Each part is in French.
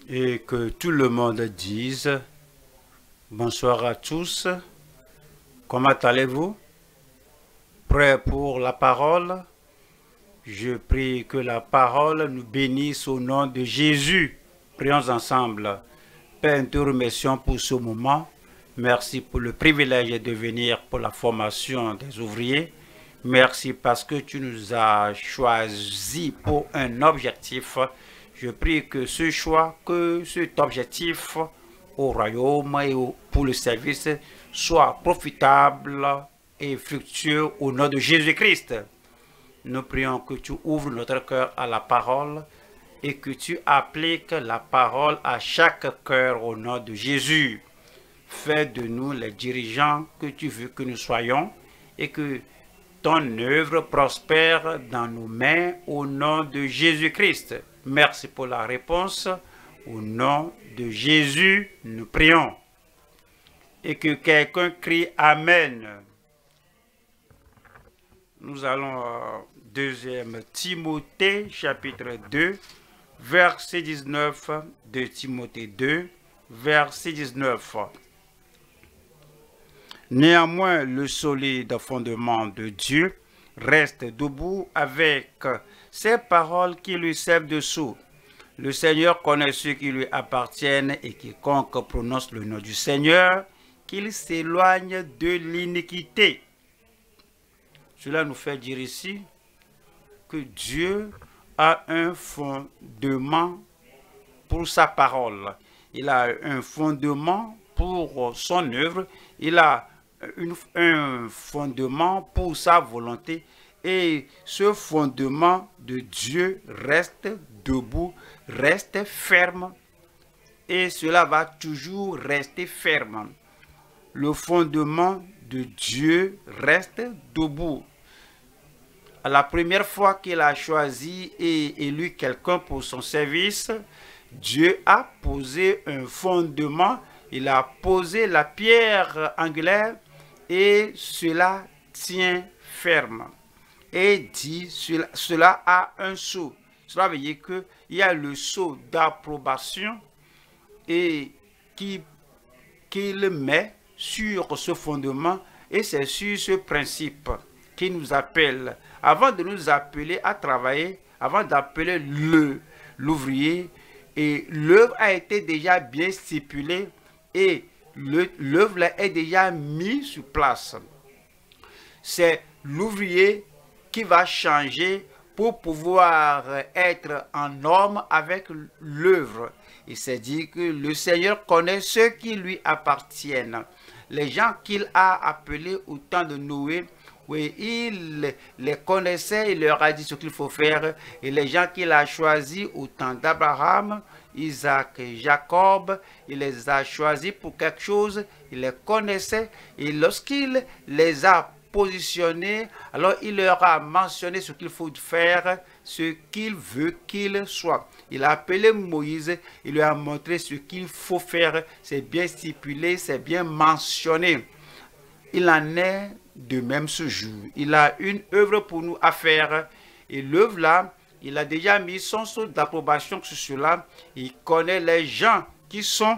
Et que tout le monde dise bonsoir à tous. Comment allez-vous? Prêt pour la parole? Je prie que la parole nous bénisse au nom de Jésus. Prions ensemble. Père, nous te remercions pour ce moment. Merci pour le privilège de venir pour la formation des ouvriers. Merci parce que tu nous as choisis pour un objectif. Je prie que ce choix, que cet objectif au royaume et pour le service soit profitable et fructueux au nom de Jésus-Christ. Nous prions que tu ouvres notre cœur à la parole et que tu appliques la parole à chaque cœur au nom de Jésus. Fais de nous les dirigeants que tu veux que nous soyons et que ton œuvre prospère dans nos mains au nom de Jésus-Christ. Merci pour la réponse. Au nom de Jésus, nous prions. Et que quelqu'un crie Amen. Nous allons à 2 Timothée, chapitre 2, verset 19, de Timothée 2, verset 19. Néanmoins, le solide fondement de Dieu reste debout avec ces paroles qui lui servent de sceau. Le Seigneur connaît ceux qui lui appartiennent et quiconque prononce le nom du Seigneur, qu'il s'éloigne de l'iniquité. Cela nous fait dire ici que Dieu a un fondement pour sa parole. Il a un fondement pour son œuvre. Il a un fondement pour sa volonté. Et ce fondement de Dieu reste debout, reste ferme. Et cela va toujours rester ferme. Le fondement de Dieu reste debout. À la première fois qu'il a choisi et élu quelqu'un pour son service, Dieu a posé un fondement, il a posé la pierre angulaire et cela tient ferme. Et dit, cela a un sceau. Cela veut dire qu'il y a le sceau d'approbation et qu'il met sur ce fondement et c'est sur ce principe qui nous appelle. Avant de nous appeler à travailler, avant d'appeler l'ouvrier, et l'œuvre a été déjà bien stipulée et l'œuvre est déjà mise sur place. C'est l'ouvrier qui va changer pour pouvoir être en norme avec l'œuvre. Il s'est dit que le Seigneur connaît ceux qui lui appartiennent. Les gens qu'il a appelés au temps de Noé, oui, il les connaissait, il leur a dit ce qu'il faut faire. Et les gens qu'il a choisis au temps d'Abraham, Isaac et Jacob, il les a choisis pour quelque chose, il les connaissait. Et lorsqu'il les a positionnés, alors il leur a mentionné ce qu'il faut faire, ce qu'il veut qu'il soit. Il a appelé Moïse, il lui a montré ce qu'il faut faire. C'est bien stipulé, c'est bien mentionné. Il en est de même ce jour. Il a une œuvre pour nous à faire. Et l'œuvre là, il a déjà mis son sceau d'approbation sur cela. Il connaît les gens qui sont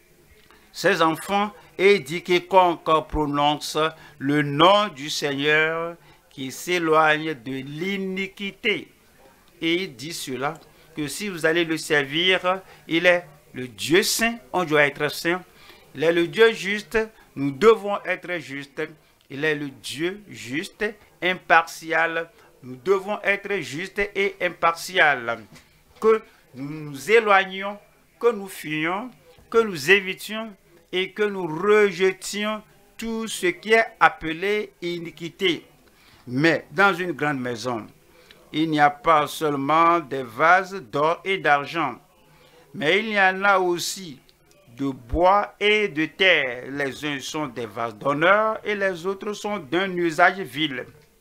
ses enfants et dit quiconque prononce le nom du Seigneur qui s'éloigne de l'iniquité. Et il dit cela, que si vous allez le servir, il est le Dieu saint, on doit être saint. Il est le Dieu juste, nous devons être justes. Il est le Dieu juste, impartial. Nous devons être justes et impartial. Que nous nous éloignions, que nous fuyions, que nous évitions et que nous rejetions tout ce qui est appelé iniquité. Mais dans une grande maison, il n'y a pas seulement des vases d'or et d'argent, mais il y en a aussi de bois et de terre. Les uns sont des vases d'honneur et les autres sont d'un usage vil.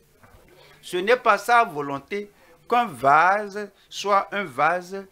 Ce n'est pas sa volonté qu'un vase soit un vase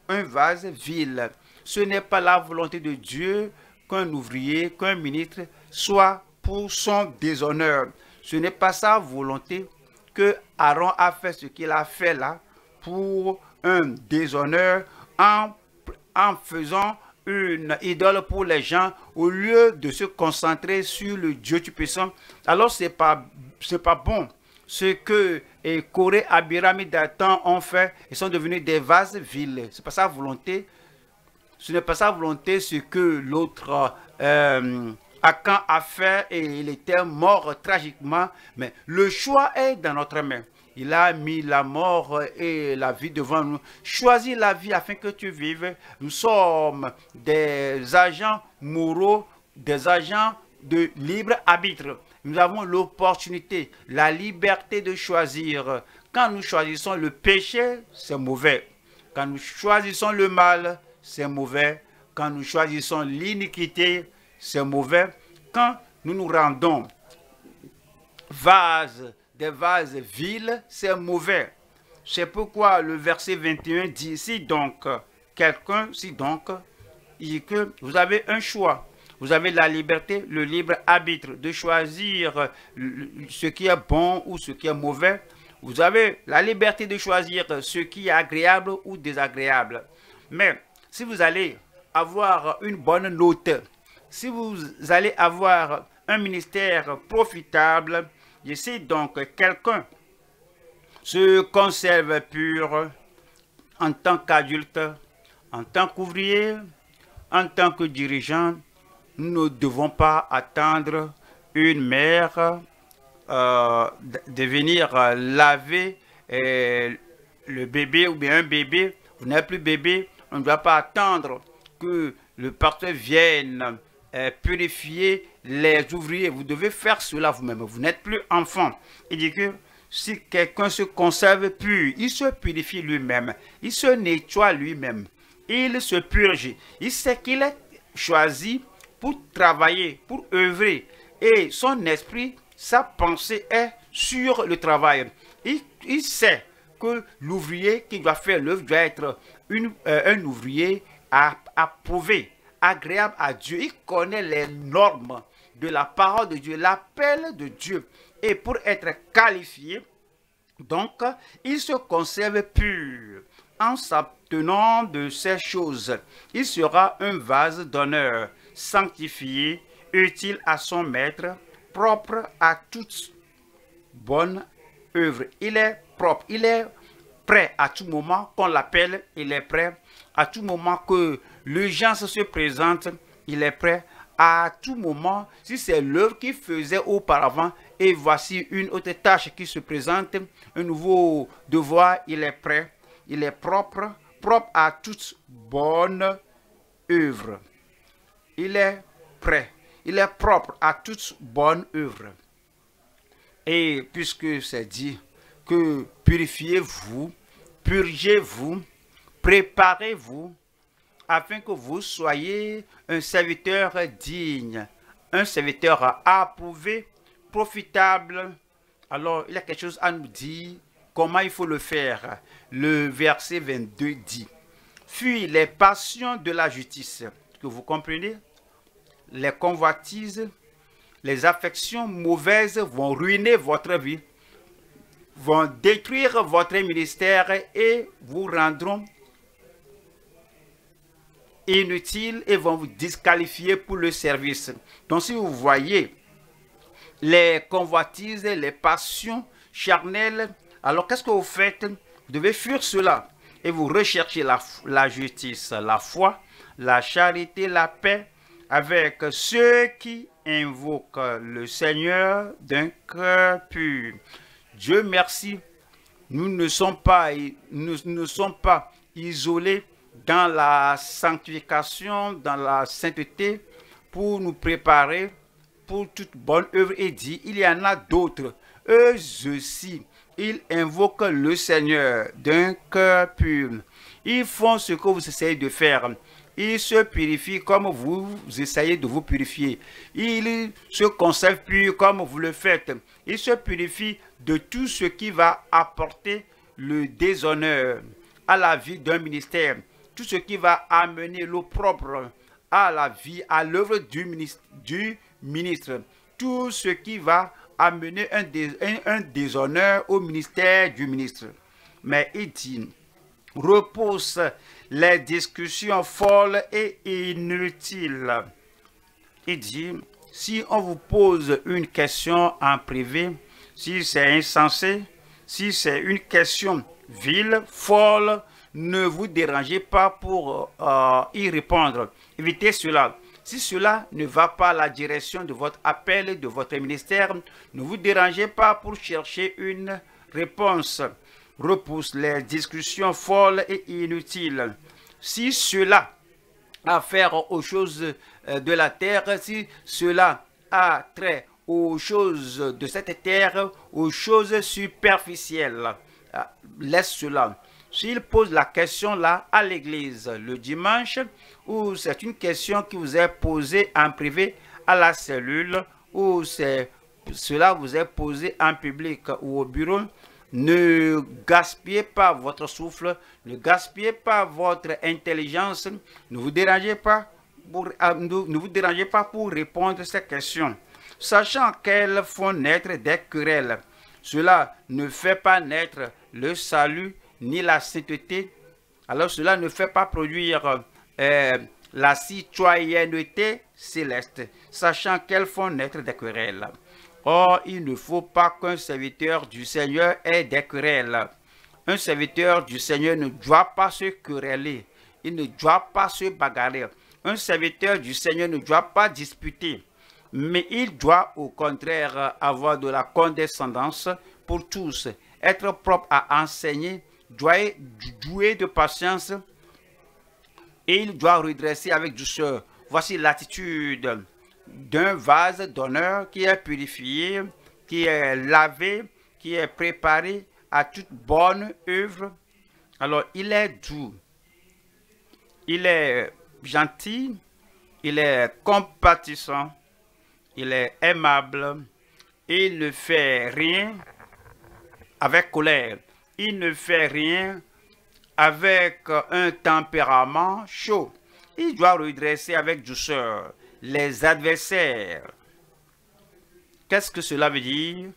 vil. Ce n'est pas la volonté de Dieu qu'un ouvrier, qu'un ministre soit pour son déshonneur. Ce n'est pas sa volonté que Aaron a fait ce qu'il a fait là pour un déshonneur en en faisant une idole pour les gens au lieu de se concentrer sur le Dieu Tout-Puissant. Alors c'est pas bon. Ce que Corée, Abiram et Dathan ont fait, ils sont devenus des vases vils. C'est pas sa volonté. Ce n'est pas sa volonté ce que l'autre Akan a fait et il était mort tragiquement. Mais le choix est dans notre main. Il a mis la mort et la vie devant nous. Choisis la vie afin que tu vives. Nous sommes des agents moraux, des agents de libre arbitre. Nous avons l'opportunité, la liberté de choisir. Quand nous choisissons le péché, c'est mauvais. Quand nous choisissons le mal, c'est mauvais. Quand nous choisissons l'iniquité, c'est mauvais. Quand nous nous rendons des vases vils, c'est mauvais. C'est pourquoi le verset 21 dit, si donc, il dit que vous avez un choix. Vous avez la liberté, le libre arbitre de choisir ce qui est bon ou ce qui est mauvais. Vous avez la liberté de choisir ce qui est agréable ou désagréable. Mais si vous allez avoir une bonne note, si vous allez avoir un ministère profitable, et si donc quelqu'un se conserve pur en tant qu'adulte, en tant qu'ouvrier, en tant que dirigeant, nous ne devons pas attendre une mère de venir laver le bébé ou bien un bébé. Vous n'êtes plus bébé, on ne doit pas attendre que le pasteur vienne purifier les ouvriers. Vous devez faire cela vous-même. Vous n'êtes plus enfant. Il dit que si quelqu'un se conserve pur, il se purifie lui-même, il se nettoie lui-même, il se purge. Il sait qu'il est choisi pour travailler, pour œuvrer. Et son esprit, sa pensée est sur le travail. Il sait que l'ouvrier qui doit faire l'œuvre doit être un ouvrier approuvé, agréable à Dieu. Il connaît les normes de la parole de Dieu, l'appel de Dieu. Et pour être qualifié, donc, il se conserve pur. En s'abstenant de ces choses, il sera un vase d'honneur, sanctifié, utile à son maître, propre à toute bonne œuvre. Il est propre, il est prêt à tout moment qu'on l'appelle, il est prêt à tout moment que l'urgence se présente, il est prêt à tout moment. Si c'est l'œuvre qu'il faisait auparavant et voici une autre tâche qui se présente, un nouveau devoir, il est prêt, il est propre, propre à toute bonne œuvre. Il est prêt, il est propre à toute bonne œuvre. Et puisque c'est dit que purifiez-vous, purgez-vous, préparez-vous, afin que vous soyez un serviteur digne, un serviteur approuvé, profitable. Alors, il y a quelque chose à nous dire, comment il faut le faire. Le verset 22 dit, « Fuis les passions de la justice. » Que vous comprenez? Les convoitises, les affections mauvaises vont ruiner votre vie, vont détruire votre ministère et vous rendront inutile et vont vous disqualifier pour le service. Donc si vous voyez les convoitises, les passions charnelles, alors qu'est-ce que vous faites? Vous devez fuir cela et vous recherchez la justice, la foi, la charité, la paix avec ceux qui invoquent le Seigneur d'un cœur pur. Dieu merci, nous ne sommes pas isolés dans la sanctification, dans la sainteté, pour nous préparer pour toute bonne œuvre. Et dit, il y en a d'autres, eux aussi, ils invoquent le Seigneur d'un cœur pur. Ils font ce que vous essayez de faire. Ils se purifient comme vous essayez de vous purifier. Ils se conservent purs comme vous le faites. Ils se purifient de tout ce qui va apporter le déshonneur à la vie d'un ministère. Tout ce qui va amener l'opprobre à la vie, à l'œuvre du ministre. Tout ce qui va amener un déshonneur au ministère du ministre. Mais il dit, repousse les discussions folles et inutiles. Il dit, si on vous pose une question en privé, si c'est insensé, si c'est une question vile, folle, ne vous dérangez pas pour y répondre. Évitez cela. Si cela ne va pas à la direction de votre appel, de votre ministère, ne vous dérangez pas pour chercher une réponse. Repousse les discussions folles et inutiles. Si cela a affaire aux choses de la terre, si cela a trait aux choses de cette terre, aux choses superficielles, laisse cela. S'il pose la question là à l'église le dimanche, ou c'est une question qui vous est posée en privé à la cellule, ou cela vous est posé en public ou au bureau, ne gaspillez pas votre souffle, ne gaspillez pas votre intelligence, ne vous dérangez pas pour répondre à ces questions, sachant qu'elles font naître des querelles. Cela ne fait pas naître le salut ni la sainteté. Alors cela ne fait pas produire la citoyenneté céleste, sachant qu'elles font naître des querelles. Or, il ne faut pas qu'un serviteur du Seigneur ait des querelles. Un serviteur du Seigneur ne doit pas se quereller. Il ne doit pas se bagarrer. Un serviteur du Seigneur ne doit pas disputer. Mais il doit au contraire avoir de la condescendance pour tous, être propre à enseigner, doué de patience, et il doit redresser avec douceur. Voici l'attitude d'un vase d'honneur qui est purifié, qui est lavé, qui est préparé à toute bonne œuvre. Alors, il est doux, il est gentil, il est compatissant, il est aimable, il ne fait rien avec colère, il ne fait rien avec un tempérament chaud. Il doit redresser avec douceur les adversaires. Qu'est-ce que cela veut dire?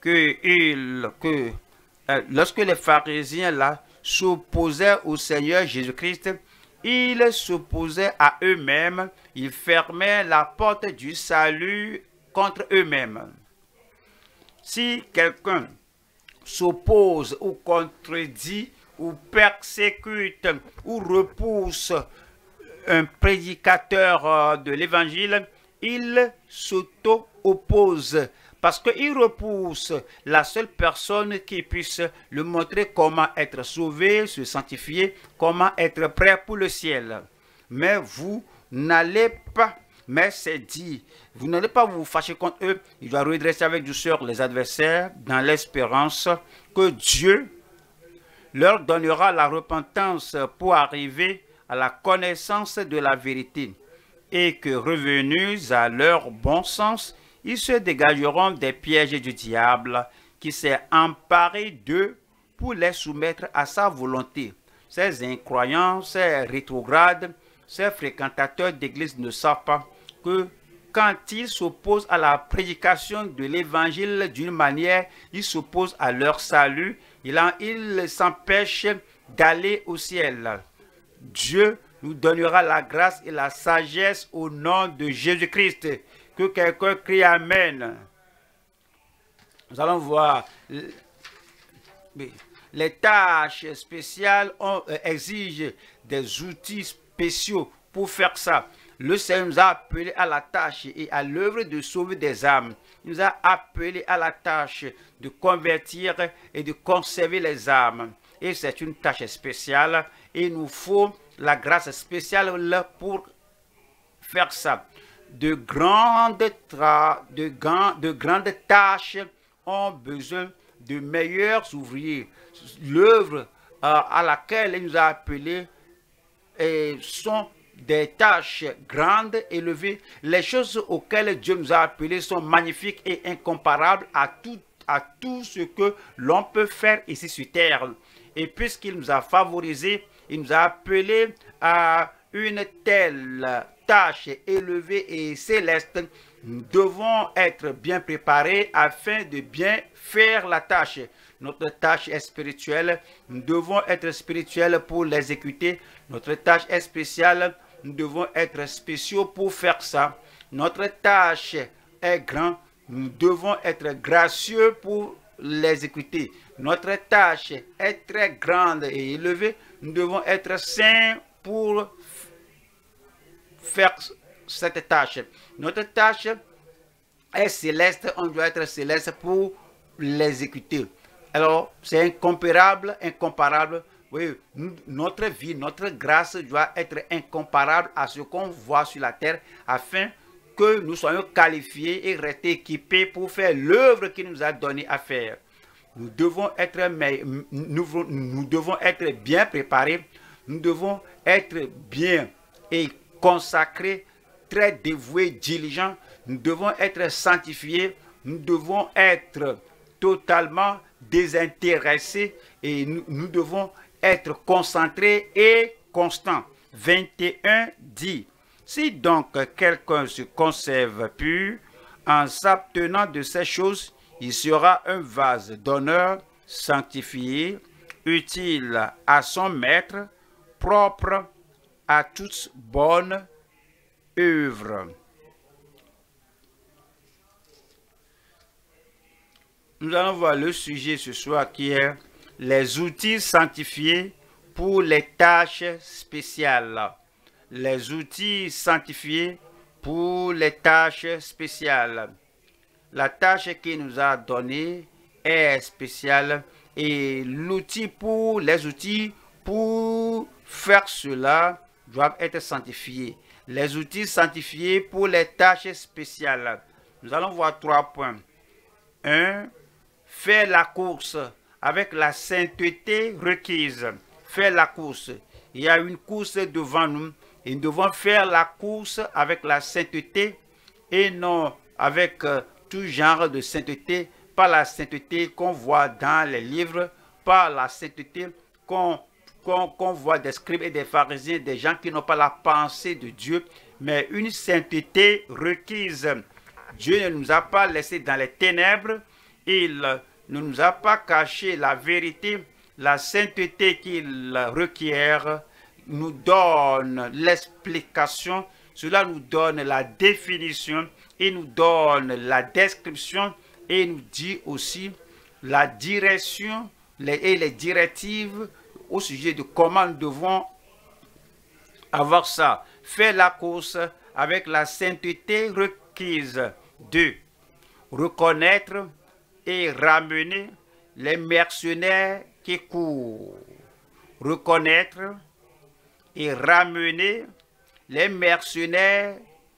Lorsque les pharisiens là s'opposaient au Seigneur Jésus-Christ, ils s'opposaient à eux-mêmes, ils fermaient la porte du salut contre eux-mêmes. Si quelqu'un s'oppose ou contredit ou persécute ou repousse un prédicateur de l'évangile, il s'auto-oppose parce qu'il repousse la seule personne qui puisse lui montrer comment être sauvé, se sanctifier, comment être prêt pour le ciel. Mais vous n'allez pas, mais c'est dit, vous n'allez pas vous fâcher contre eux. Il doit redresser avec douceur les adversaires dans l'espérance que Dieu leur donnera la repentance pour arriver à la connaissance de la vérité, et que revenus à leur bon sens, ils se dégageront des pièges du diable qui s'est emparé d'eux pour les soumettre à sa volonté. Ces incroyants, ces rétrogrades, ces fréquentateurs d'église ne savent pas que quand ils s'opposent à la prédication de l'évangile d'une manière, ils s'opposent à leur salut, ils s'empêchent d'aller au ciel. Dieu nous donnera la grâce et la sagesse au nom de Jésus-Christ. Que quelqu'un crie Amen. Nous allons voir. Les tâches spéciales exigent des outils spéciaux pour faire ça. Le Seigneur nous a appelés à la tâche et à l'œuvre de sauver des âmes. Il nous a appelés à la tâche de convertir et de conserver les âmes. Et c'est une tâche spéciale. Et il nous faut la grâce spéciale pour faire ça. De grandes tâches ont besoin de meilleurs ouvriers. L'œuvre à laquelle il nous a appelés sont des tâches grandes, élevées. Les choses auxquelles Dieu nous a appelés sont magnifiques et incomparables à tout ce que l'on peut faire ici sur terre. Et puisqu'il nous a favorisés, il nous a appelés à une telle tâche élevée et céleste. Nous devons être bien préparés afin de bien faire la tâche. Notre tâche est spirituelle. Nous devons être spirituels pour l'exécuter. Notre tâche est spéciale. Nous devons être spéciaux pour faire ça. Notre tâche est grande. Nous devons être gracieux pour l'exécuter. Notre tâche est très grande et élevée. Nous devons être saints pour faire cette tâche. Notre tâche est céleste. On doit être céleste pour l'exécuter. Alors, c'est incomparable, incomparable. Oui, notre vie, notre grâce doit être incomparable à ce qu'on voit sur la terre afin que nous soyons qualifiés et restés équipés pour faire l'œuvre qu'il nous a donné à faire. Nous devons être bien préparés, nous devons être bien et consacrés, très dévoués, diligents, nous devons être sanctifiés, nous devons être totalement désintéressés et nous devons être concentrés et constants. 21 dit: si donc quelqu'un se conserve pur en s'abstenant de ces choses, il sera un vase d'honneur, sanctifié, utile à son maître, propre à toute bonne œuvre. Nous allons voir le sujet ce soir qui est les outils sanctifiés pour les tâches spéciales. Les outils sanctifiés pour les tâches spéciales. La tâche qu'il nous a donnée est spéciale et l'outil pour les outils pour faire cela doivent être sanctifiés. Les outils sanctifiés pour les tâches spéciales. Nous allons voir 3 points. 1. Faire la course avec la sainteté requise. Faire la course. Il y a une course devant nous. Et nous devons faire la course avec la sainteté et non avec tout genre de sainteté. Pas la sainteté qu'on voit dans les livres, pas la sainteté qu'on voit des scribes et des pharisiens, des gens qui n'ont pas la pensée de Dieu, mais une sainteté requise. Dieu ne nous a pas laissés dans les ténèbres, il ne nous a pas caché la vérité. La sainteté qu'il requiert nous donne l'explication, cela nous donne la définition, et nous donne la description, et nous dit aussi la direction et les directives au sujet de comment nous devons avoir ça. Faire la course avec la sainteté requise. 2. Reconnaître et ramener les mercenaires qui courent. Reconnaître et ramener les mercenaires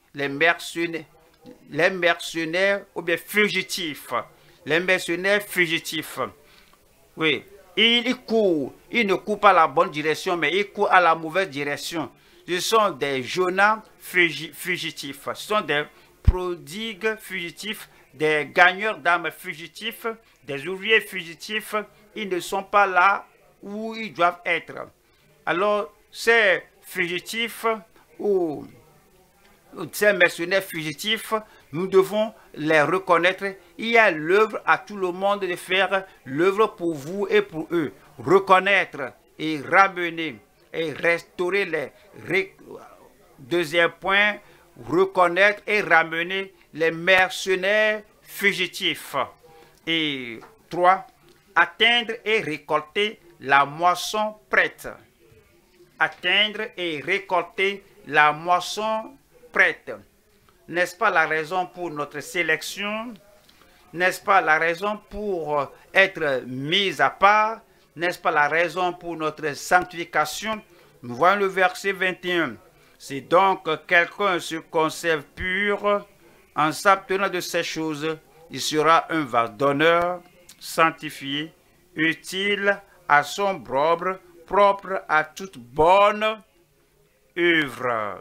ou bien fugitifs. Les mercenaires fugitifs. Oui, ils courent. Ils ne courent pas à la bonne direction, mais ils courent à la mauvaise direction. Ce sont des Jonas fugitifs. Ce sont des prodigues fugitifs, des gagneurs d'âmes fugitifs, des ouvriers fugitifs. Ils ne sont pas là où ils doivent être. Alors, ces fugitifs ou ces mercenaires fugitifs, nous devons les reconnaître. Il y a l'œuvre à tout le monde de faire l'œuvre pour vous et pour eux. Reconnaître et ramener et restaurer les... Deuxième point, reconnaître et ramener les mercenaires fugitifs. Et 3, atteindre et récolter la moisson prête. Atteindre et récolter la moisson prête. N'est-ce pas la raison pour notre sélection? N'est-ce pas la raison pour être mis à part? N'est-ce pas la raison pour notre sanctification? Nous voyons le verset 21. Si donc quelqu'un se conserve pur en s'abstenant de ces choses, il sera un vase d'honneur, sanctifié, utile à son propre à toute bonne œuvre.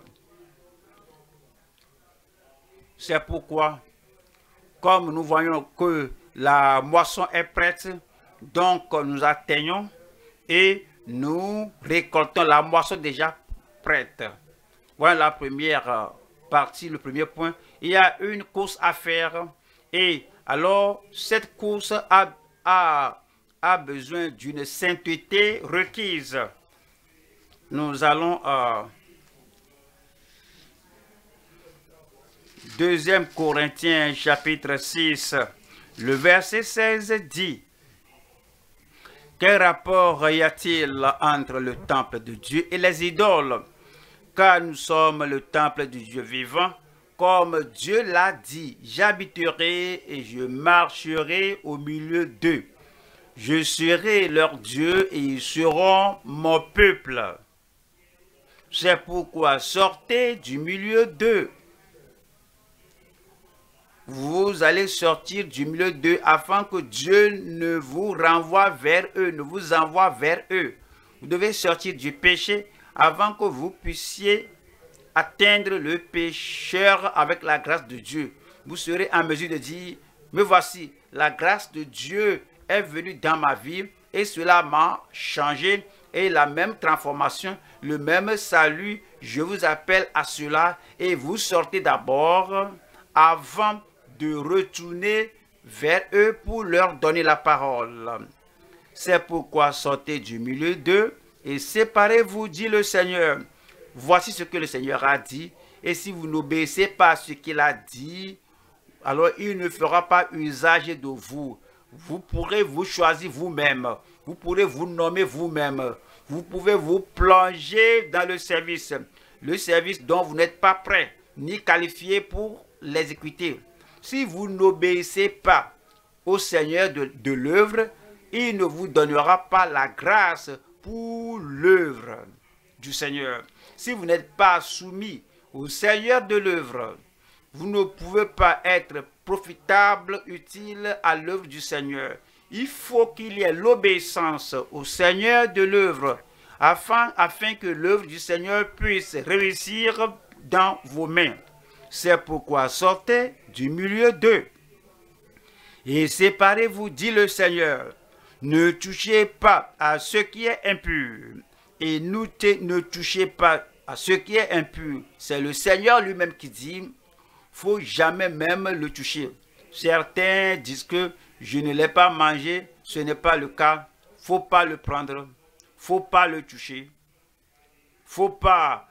C'est pourquoi, comme nous voyons que la moisson est prête, donc nous atteignons et nous récoltons la moisson déjà prête. Voilà la première partie, le premier point. Il y a une course à faire et alors cette course a a besoin d'une sainteté requise. Nous allons à 2 Corinthiens chapitre 6, le verset 16 dit: quel rapport y a-t-il entre le temple de Dieu et les idoles? Car nous sommes le temple du Dieu vivant, comme Dieu l'a dit, j'habiterai et je marcherai au milieu d'eux. Je serai leur Dieu et ils seront mon peuple. C'est pourquoi sortez du milieu d'eux. Vous allez sortir du milieu d'eux afin que Dieu ne vous renvoie vers eux, ne vous envoie vers eux. Vous devez sortir du péché avant que vous puissiez atteindre le pécheur avec la grâce de Dieu. Vous serez en mesure de dire, me voici, la grâce de Dieu est venue dans ma vie et cela m'a changé et la même transformation, le même salut, je vous appelle à cela et vous sortez d'abord avant de retourner vers eux pour leur donner la parole. C'est pourquoi sortez du milieu d'eux et séparez-vous, dit le Seigneur. Voici ce que le Seigneur a dit. Et si vous n'obéissez pas à ce qu'il a dit, alors il ne fera pas usage de vous. Vous pourrez vous choisir vous-même. Vous pourrez vous nommer vous-même. Vous pouvez vous plonger dans le service dont vous n'êtes pas prêt ni qualifié pour l'exécuter. Si vous n'obéissez pas au Seigneur de l'œuvre, il ne vous donnera pas la grâce pour l'œuvre du Seigneur. Si vous n'êtes pas soumis au Seigneur de l'œuvre, vous ne pouvez pas être profitable, utile à l'œuvre du Seigneur. Il faut qu'il y ait l'obéissance au Seigneur de l'œuvre afin que l'œuvre du Seigneur puisse réussir dans vos mains. C'est pourquoi sortez du milieu d'eux et séparez-vous, dit le Seigneur. Ne touchez pas à ce qui est impur et ne touchez pas à ce qui est impur. C'est le Seigneur lui-même qui dit, faut jamais même le toucher. Certains disent que je ne l'ai pas mangé, ce n'est pas le cas. Faut pas le prendre, faut pas le toucher, faut pas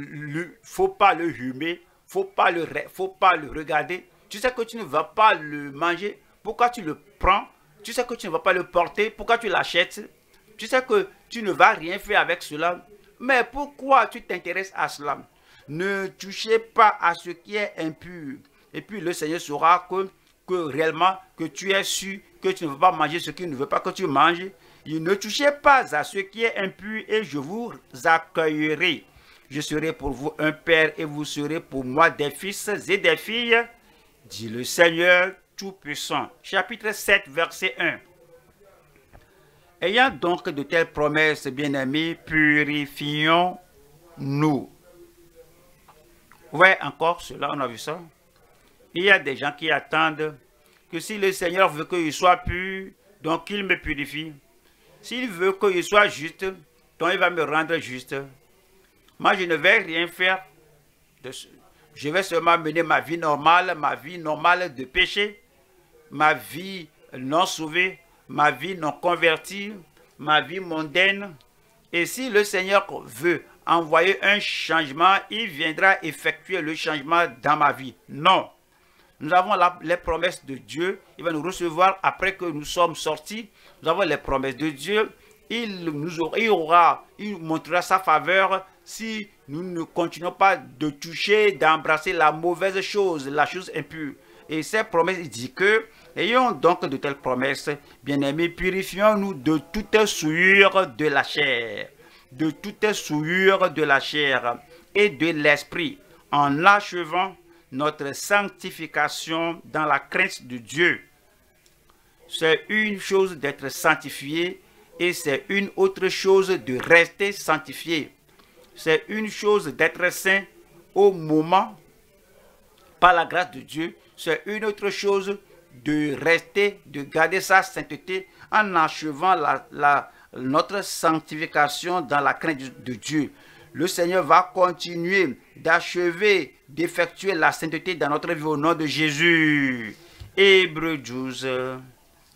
le humer. Faut pas le regarder. Tu sais que tu ne vas pas le manger. Pourquoi tu le prends? Tu sais que tu ne vas pas le porter. Pourquoi tu l'achètes? Tu sais que tu ne vas rien faire avec cela. Mais pourquoi tu t'intéresses à cela? Ne touchez pas à ce qui est impur. Et puis le Seigneur saura que réellement que tu es sûr que tu ne veux pas manger ce qu'il ne veut pas que tu manges. Ne touchez pas à ce qui est impur et je vous accueillerai. Je serai pour vous un père et vous serez pour moi des fils et des filles, dit le Seigneur Tout-Puissant. Chapitre 7, verset 1. Ayant donc de telles promesses, bien-aimés, purifions-nous. Ouais, encore cela, on a vu ça. Il y a des gens qui attendent que si le Seigneur veut qu'il soit pur, donc qu'il me purifie. S'il veut qu'il soit juste, donc il va me rendre juste. Moi, je ne vais rien faire. Je vais seulement mener ma vie normale de péché, ma vie non sauvée, ma vie non convertie, ma vie mondaine. Et si le Seigneur veut envoyer un changement, il viendra effectuer le changement dans ma vie. Non. Nous avons les promesses de Dieu. Il va nous recevoir après que nous sommes sortis. Nous avons les promesses de Dieu. Il montrera sa faveur si nous ne continuons pas de toucher, d'embrasser la mauvaise chose, la chose impure. Et ces promesses, il dit que, ayons donc de telles promesses, bien-aimés, purifions-nous de toute souillure de la chair, de toute souillure de la chair et de l'esprit, en achevant notre sanctification dans la crainte de Dieu. C'est une chose d'être sanctifié et c'est une autre chose de rester sanctifié. C'est une chose d'être saint au moment, par la grâce de Dieu. C'est une autre chose de rester, de garder sa sainteté en achevant notre sanctification dans la crainte de Dieu. Le Seigneur va continuer d'achever, d'effectuer la sainteté dans notre vie au nom de Jésus. Hébreux 12,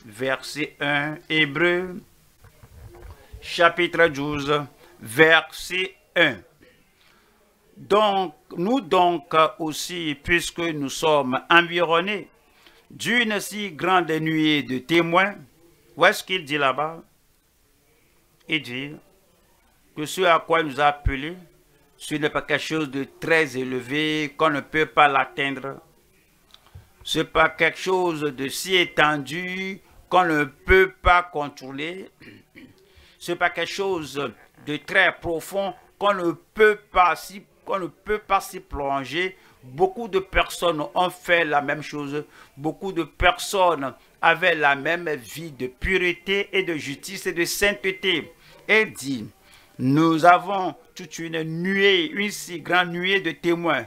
verset 1. Hébreux, chapitre 12, verset 1. Donc, nous donc aussi, puisque nous sommes environnés d'une si grande nuée de témoins, où est-ce qu'il dit là-bas? Il dit que ce à quoi il nous a appelés, ce n'est pas quelque chose de très élevé, qu'on ne peut pas l'atteindre. Ce n'est pas quelque chose de si étendu qu'on ne peut pas contrôler. Ce n'est pas quelque chose de très profond qu'on ne peut pas s'y plonger. Beaucoup de personnes ont fait la même chose. Beaucoup de personnes avaient la même vie de pureté et de justice et de sainteté. Et dit, nous avons toute une nuée, une si grande nuée de témoins.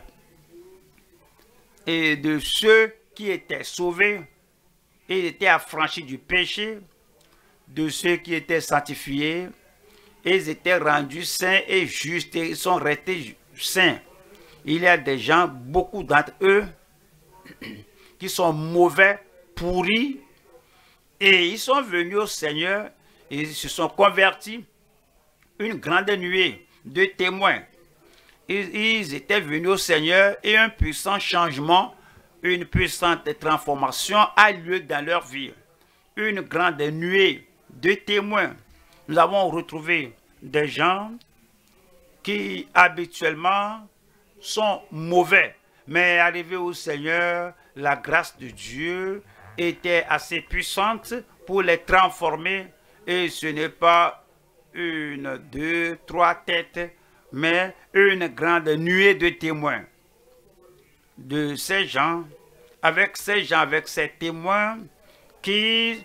Et de ceux qui étaient sauvés et étaient affranchis du péché, de ceux qui étaient sanctifiés, et ils étaient rendus saints et justes, et ils sont restés saints. Il y a des gens, beaucoup d'entre eux, qui sont mauvais, pourris, et ils sont venus au Seigneur, et ils se sont convertis. Une grande nuée de témoins. Ils étaient venus au Seigneur et un puissant changement, une puissante transformation a lieu dans leur vie. Une grande nuée de témoins. Nous avons retrouvé des gens qui habituellement sont mauvais, mais arrivés au Seigneur, la grâce de Dieu était assez puissante pour les transformer, et ce n'est pas une, deux, trois têtes, mais une grande nuée de témoins. De ces gens, avec ces témoins qui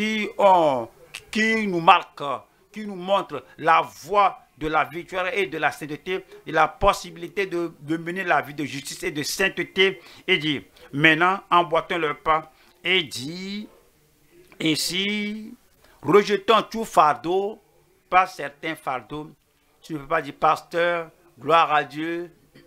nous marquent, qui nous montrent la voie de la victoire et de la sainteté et la possibilité de mener la vie de justice et de sainteté. Et dit, maintenant, emboîtons le pas et dit, ainsi, rejetons tout fardeau, pas certains fardeaux. Tu ne peux pas dire, pasteur, gloire à Dieu,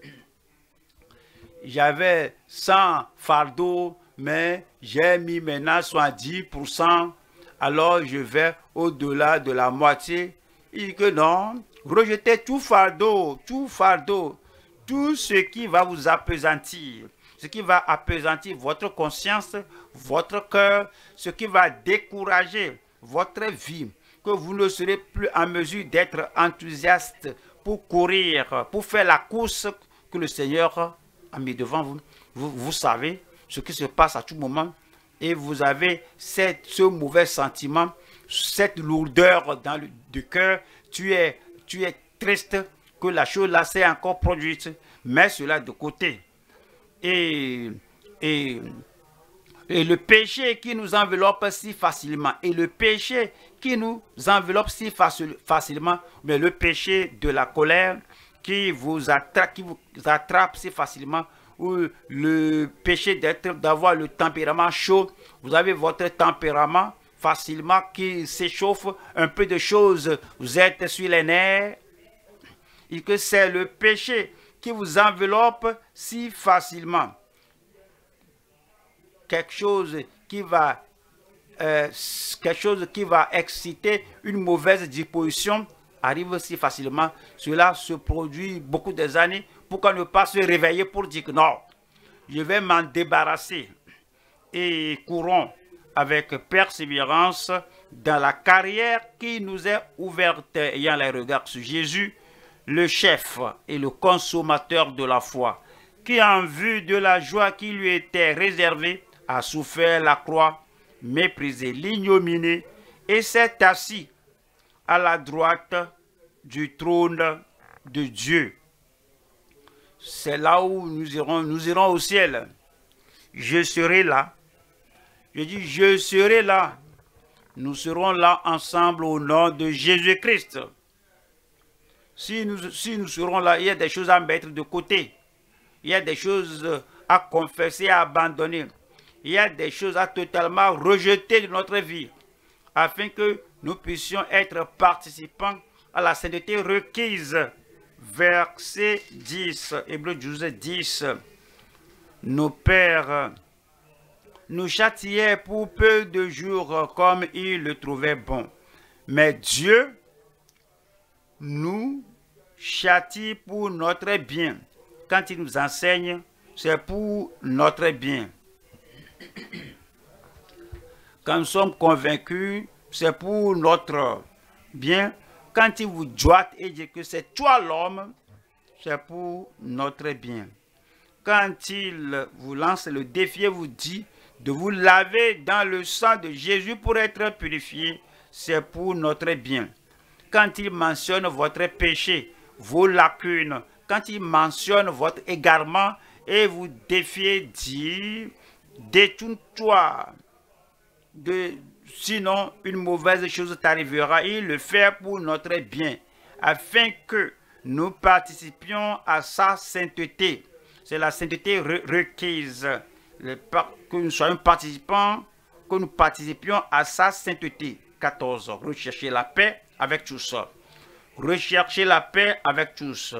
j'avais 100 fardeaux, mais j'ai mis maintenant 70%, alors je vais au-delà de la moitié. Il dit que non, rejetez tout fardeau, tout ce qui va vous appesantir, ce qui va appesantir votre conscience, votre cœur, ce qui va décourager votre vie, que vous ne serez plus en mesure d'être enthousiaste pour courir, pour faire la course que le Seigneur a mis devant vous. Vous savez ce qui se passe à tout moment et vous avez ce mauvais sentiment, cette lourdeur dans le cœur. Tu es triste que la chose là s'est encore produite. Mets cela de côté. Et le péché qui nous enveloppe si facilement, mais le péché de la colère qui vous attrape si facilement, ou le péché d'avoir le tempérament chaud, vous avez votre tempérament facilement qui s'échauffe, un peu de choses, vous êtes sur les nerfs, et que c'est le péché qui vous enveloppe si facilement. Quelque chose qui va exciter une mauvaise disposition arrive si facilement. Cela se produit beaucoup des années. Pourquoi ne pas se réveiller pour dire que non, je vais m'en débarrasser, et courons avec persévérance dans la carrière qui nous est ouverte, ayant les regards sur Jésus, le chef et le consommateur de la foi, qui en vue de la joie qui lui était réservée a souffert la croix, méprisé l'ignominie, et s'est assis à la droite du trône de Dieu. C'est là où nous irons au ciel. Je serai là. Je dis, je serai là. Nous serons là ensemble au nom de Jésus-Christ. Si nous serons là, il y a des choses à mettre de côté. Il y a des choses à confesser, à abandonner. Il y a des choses à totalement rejeter de notre vie, afin que nous puissions être participants à la sainteté requise. Verset 10, Hébreux 12, 10. Nos pères nous châtiait pour peu de jours comme il le trouvait bon. Mais Dieu nous châtie pour notre bien. Quand il nous enseigne, c'est pour notre bien. Quand nous sommes convaincus, c'est pour notre bien. Quand il vous doit et dit que c'est toi l'homme, c'est pour notre bien. Quand il vous lance le défi et vous dit de vous laver dans le sang de Jésus pour être purifié, c'est pour notre bien. Quand il mentionne votre péché, vos lacunes, quand il mentionne votre égarement et vous défiez, dit, détourne-toi, sinon une mauvaise chose t'arrivera. Il le fait pour notre bien, afin que nous participions à sa sainteté. C'est la sainteté requise, que nous soyons participants, que nous participions à sa sainteté. 14. Recherchez la paix avec tous. Recherchez la paix avec tous.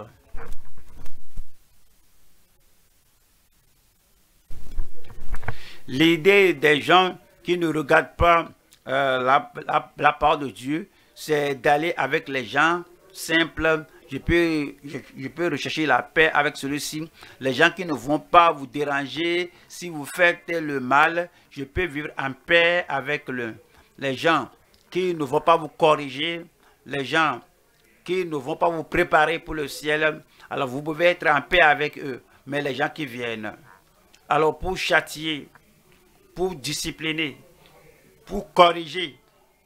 L'idée des gens qui ne regardent pas la part de Dieu, c'est d'aller avec les gens simples. Je peux rechercher la paix avec celui-ci. Les gens qui ne vont pas vous déranger si vous faites le mal, je peux vivre en paix avec les gens qui ne vont pas vous corriger, les gens qui ne vont pas vous préparer pour le ciel. Alors vous pouvez être en paix avec eux. Mais les gens qui viennent, alors pour châtier, pour discipliner, pour corriger,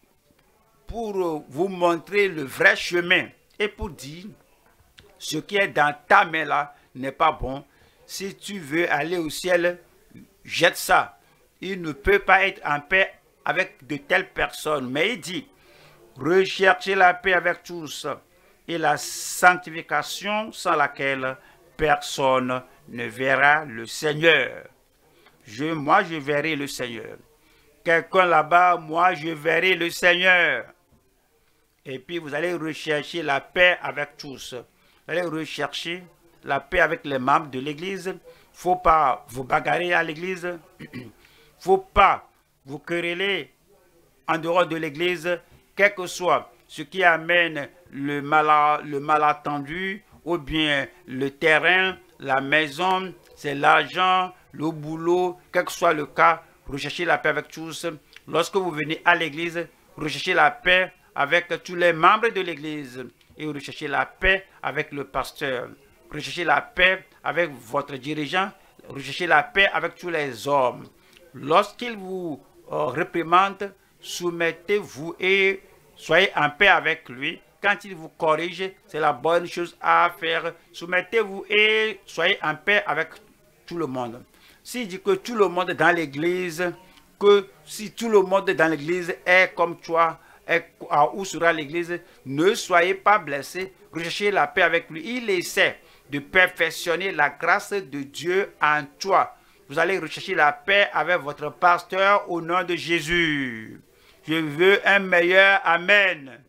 pour vous montrer le vrai chemin et pour dire ce qui est dans ta main là n'est pas bon. Si tu veux aller au ciel, jette ça. Il ne peut pas être en paix avec de telles personnes. Mais il dit, recherchez la paix avec tous et la sanctification sans laquelle personne ne verra le Seigneur. Moi, je verrai le Seigneur. Quelqu'un là-bas, moi, je verrai le Seigneur. Et puis, vous allez rechercher la paix avec tous. Vous allez rechercher la paix avec les membres de l'Église. Il ne faut pas vous bagarrer à l'Église. Il ne faut pas vous quereller en dehors de l'Église, quel que soit ce qui amène le malentendu, ou bien le terrain, la maison, c'est l'argent, le boulot, quel que soit le cas, recherchez la paix avec tous. Lorsque vous venez à l'église, recherchez la paix avec tous les membres de l'église et recherchez la paix avec le pasteur. Recherchez la paix avec votre dirigeant, recherchez la paix avec tous les hommes. Lorsqu'il vous réprimande, soumettez-vous et soyez en paix avec lui. Quand il vous corrige, c'est la bonne chose à faire. Soumettez-vous et soyez en paix avec tout le monde. S'il dit que tout le monde dans l'église, que si tout le monde dans l'église est comme toi, où sera l'église, ne soyez pas blessés. Recherchez la paix avec lui. Il essaie de perfectionner la grâce de Dieu en toi. Vous allez rechercher la paix avec votre pasteur au nom de Jésus. Je veux un meilleur Amen.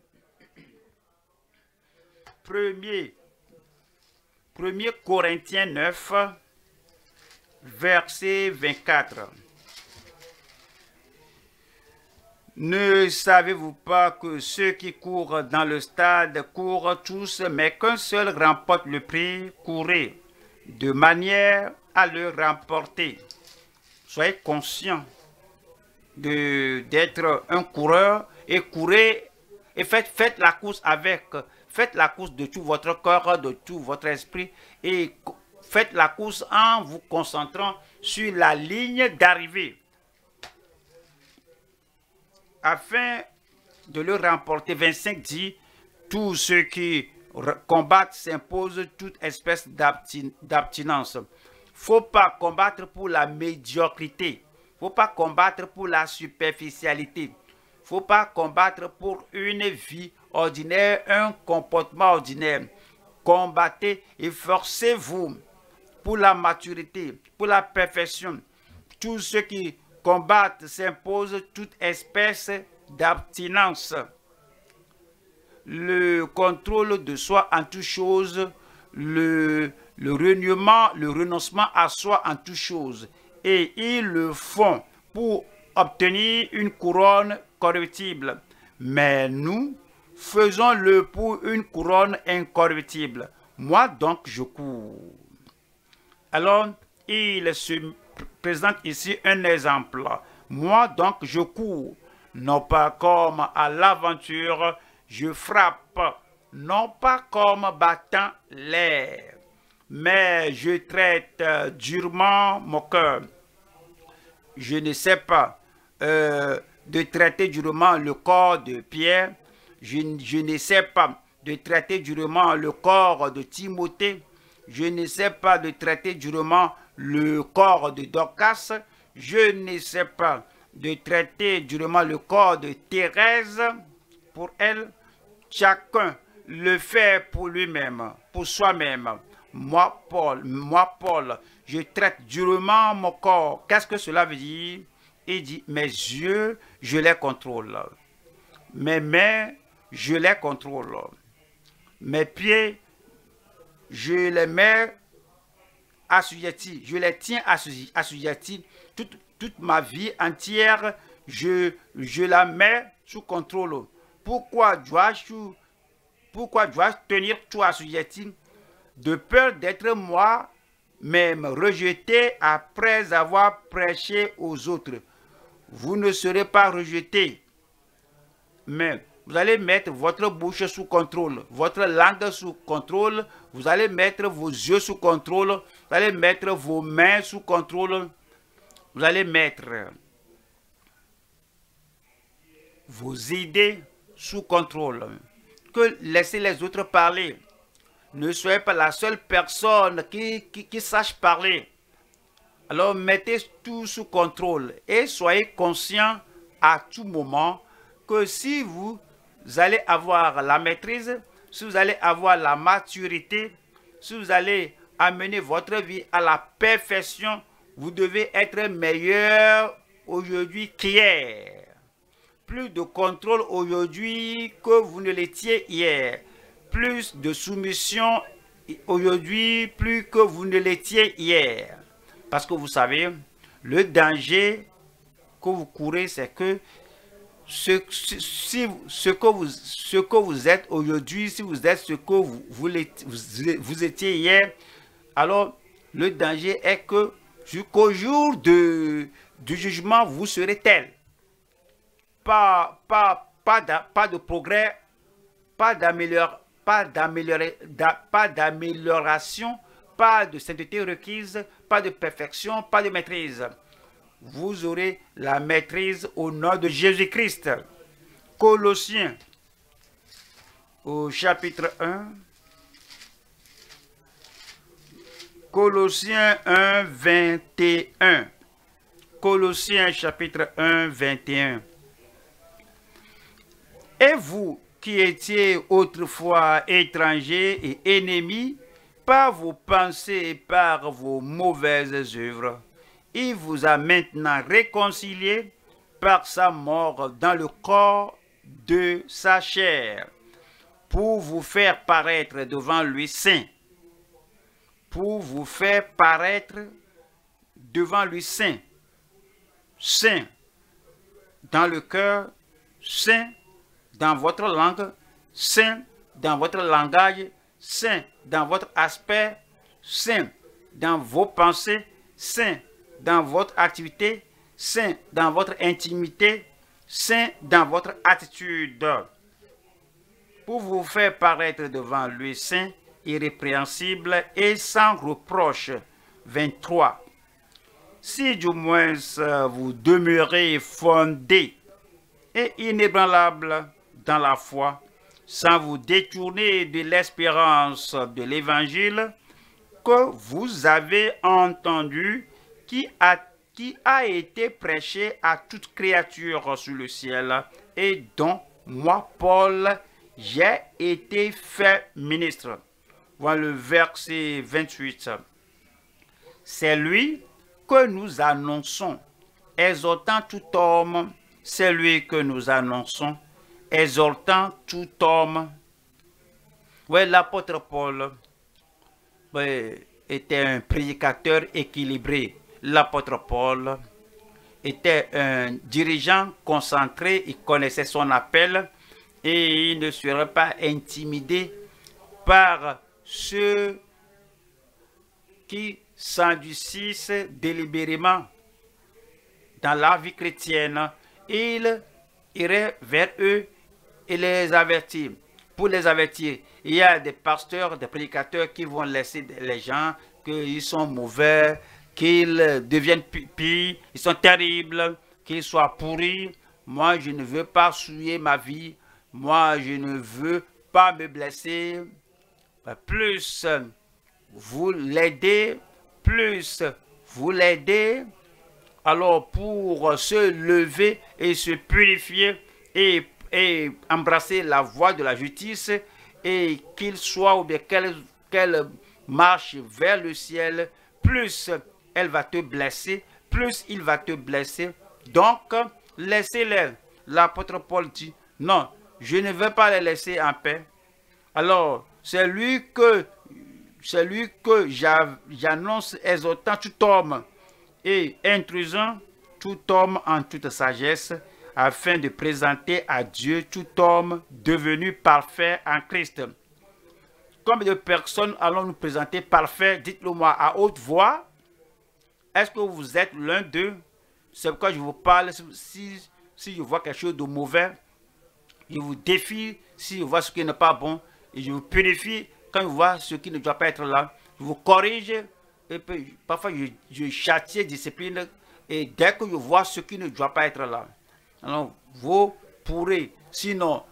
1 Corinthiens 9, verset 24. Ne savez-vous pas que ceux qui courent dans le stade courent tous, mais qu'un seul remporte le prix? Courez de manière à le remporter. Soyez conscients d'être un coureur et courez et faites la course faites la course de tout votre corps, de tout votre esprit et faites la course en vous concentrant sur la ligne d'arrivée afin de le remporter. 25 dit, tous ceux qui combattent s'imposent toute espèce d'abstinence. Faut pas combattre pour la médiocrité. Faut pas combattre pour la superficialité. Faut pas combattre pour une vie ordinaire, un comportement ordinaire. Combattez et forcez-vous pour la maturité, pour la perfection. Tous ceux qui combattent s'imposent toute espèce d'abstinence. Le contrôle de soi en toute chose, le renoncement à soi en toute chose. Et ils le font pour obtenir une couronne corruptible, mais nous faisons-le pour une couronne incorruptible. Moi donc je cours. Alors, il se présente ici un exemple. Moi donc je cours, non pas comme à l'aventure, je frappe, non pas comme battant l'air, mais je traite durement mon cœur. Je ne sais pas de traiter durement le corps de Pierre. Je ne sais pas de traiter durement le corps de Timothée. Je ne sais pas de traiter durement le corps de Dorcas. Je ne sais pas de traiter durement le corps de Thérèse. Pour elle, chacun le fait pour lui-même, pour soi-même. Moi, Paul, je traite durement mon corps. Qu'est-ce que cela veut dire? Il dit, mes yeux, je les contrôle. Mes mains, je les contrôle. Mes pieds, je les mets assujettis. Je les tiens assujettis. Toute ma vie entière, je la mets sous contrôle. Pourquoi dois-je tenir tout assujetti? De peur d'être moi-même rejeté après avoir prêché aux autres. Vous ne serez pas rejeté, mais vous allez mettre votre bouche sous contrôle, votre langue sous contrôle, vous allez mettre vos yeux sous contrôle, vous allez mettre vos mains sous contrôle, vous allez mettre vos idées sous contrôle. Que laissez les autres parler. Ne soyez pas la seule personne qui sache parler. Alors mettez tout sous contrôle et soyez conscient à tout moment que si vous allez avoir la maîtrise, si vous allez avoir la maturité, si vous allez amener votre vie à la perfection, vous devez être meilleur aujourd'hui qu'hier. Plus de contrôle aujourd'hui que vous ne l'étiez hier. Plus de soumission aujourd'hui, plus que vous ne l'étiez hier. Parce que vous savez, le danger que vous courez, c'est que ce que vous êtes aujourd'hui, si vous êtes ce que vous étiez hier, alors le danger est que jusqu'au jour du jugement, vous serez tel. Pas de progrès, pas d'amélioration, pas de sainteté requise, pas de perfection, pas de maîtrise. Vous aurez la maîtrise au nom de Jésus-Christ. Colossiens, au chapitre 1. Colossiens 1, 21. Colossiens chapitre 1, 21. Et vous qui étiez autrefois étrangers et ennemis par vos pensées et par vos mauvaises œuvres, il vous a maintenant réconciliés par sa mort dans le corps de sa chair, pour vous faire paraître devant lui saint. Pour vous faire paraître devant lui saint. Saint dans le cœur, saint dans votre langue, saint dans votre langage, saint dans votre aspect, saint dans vos pensées, saint dans votre activité, saint dans votre intimité, saint dans votre attitude. Pour vous faire paraître devant lui saint, irrépréhensible et sans reproche. 23. Si du moins vous demeurez fondés et inébranlables dans la foi, sans vous détourner de l'espérance de l'évangile que vous avez entendu, qui a été prêché à toute créature sous le ciel, et dont moi, Paul, j'ai été fait ministre. Voilà le verset 28. C'est lui que nous annonçons, exhortant tout homme. C'est lui que nous annonçons, exhortant tout homme. Oui, l'apôtre Paul était un prédicateur équilibré. L'apôtre Paul était un dirigeant concentré, il connaissait son appel et il ne serait pas intimidé par ceux qui s'endurcissent délibérément dans la vie chrétienne. Il irait vers eux et les avertir. Pour les avertir, il y a des pasteurs, des prédicateurs qui vont laisser les gens qu'ils sont mauvais, qu'ils deviennent pires, ils sont terribles, qu'ils soient pourris. Moi, je ne veux pas souiller ma vie. Moi, je ne veux pas me blesser. Plus vous l'aidez, alors pour se lever et se purifier et embrasser la voie de la justice et qu'il soit ou bien qu'elle marche vers le ciel, plus elle va te blesser, plus il va te blesser. Donc, laissez-les. L'apôtre Paul dit, non, je ne veux pas les laisser en paix. Alors, c'est lui que j'annonce, exhortant tout homme et intrusant tout homme en toute sagesse, afin de présenter à Dieu tout homme devenu parfait en Christ. Combien de personnes allons nous présenter parfaits? Dites-le moi à haute voix. Est-ce que vous êtes l'un d'eux? C'est pourquoi je vous parle. Si je vois quelque chose de mauvais, je vous défie. Si je vois ce qui n'est pas bon, et je vous purifie. Quand je vois ce qui ne doit pas être là, je vous corrige. Et puis, parfois, je châtie, discipline. Et dès que je vois ce qui ne doit pas être là, alors vous pourrez, sinon,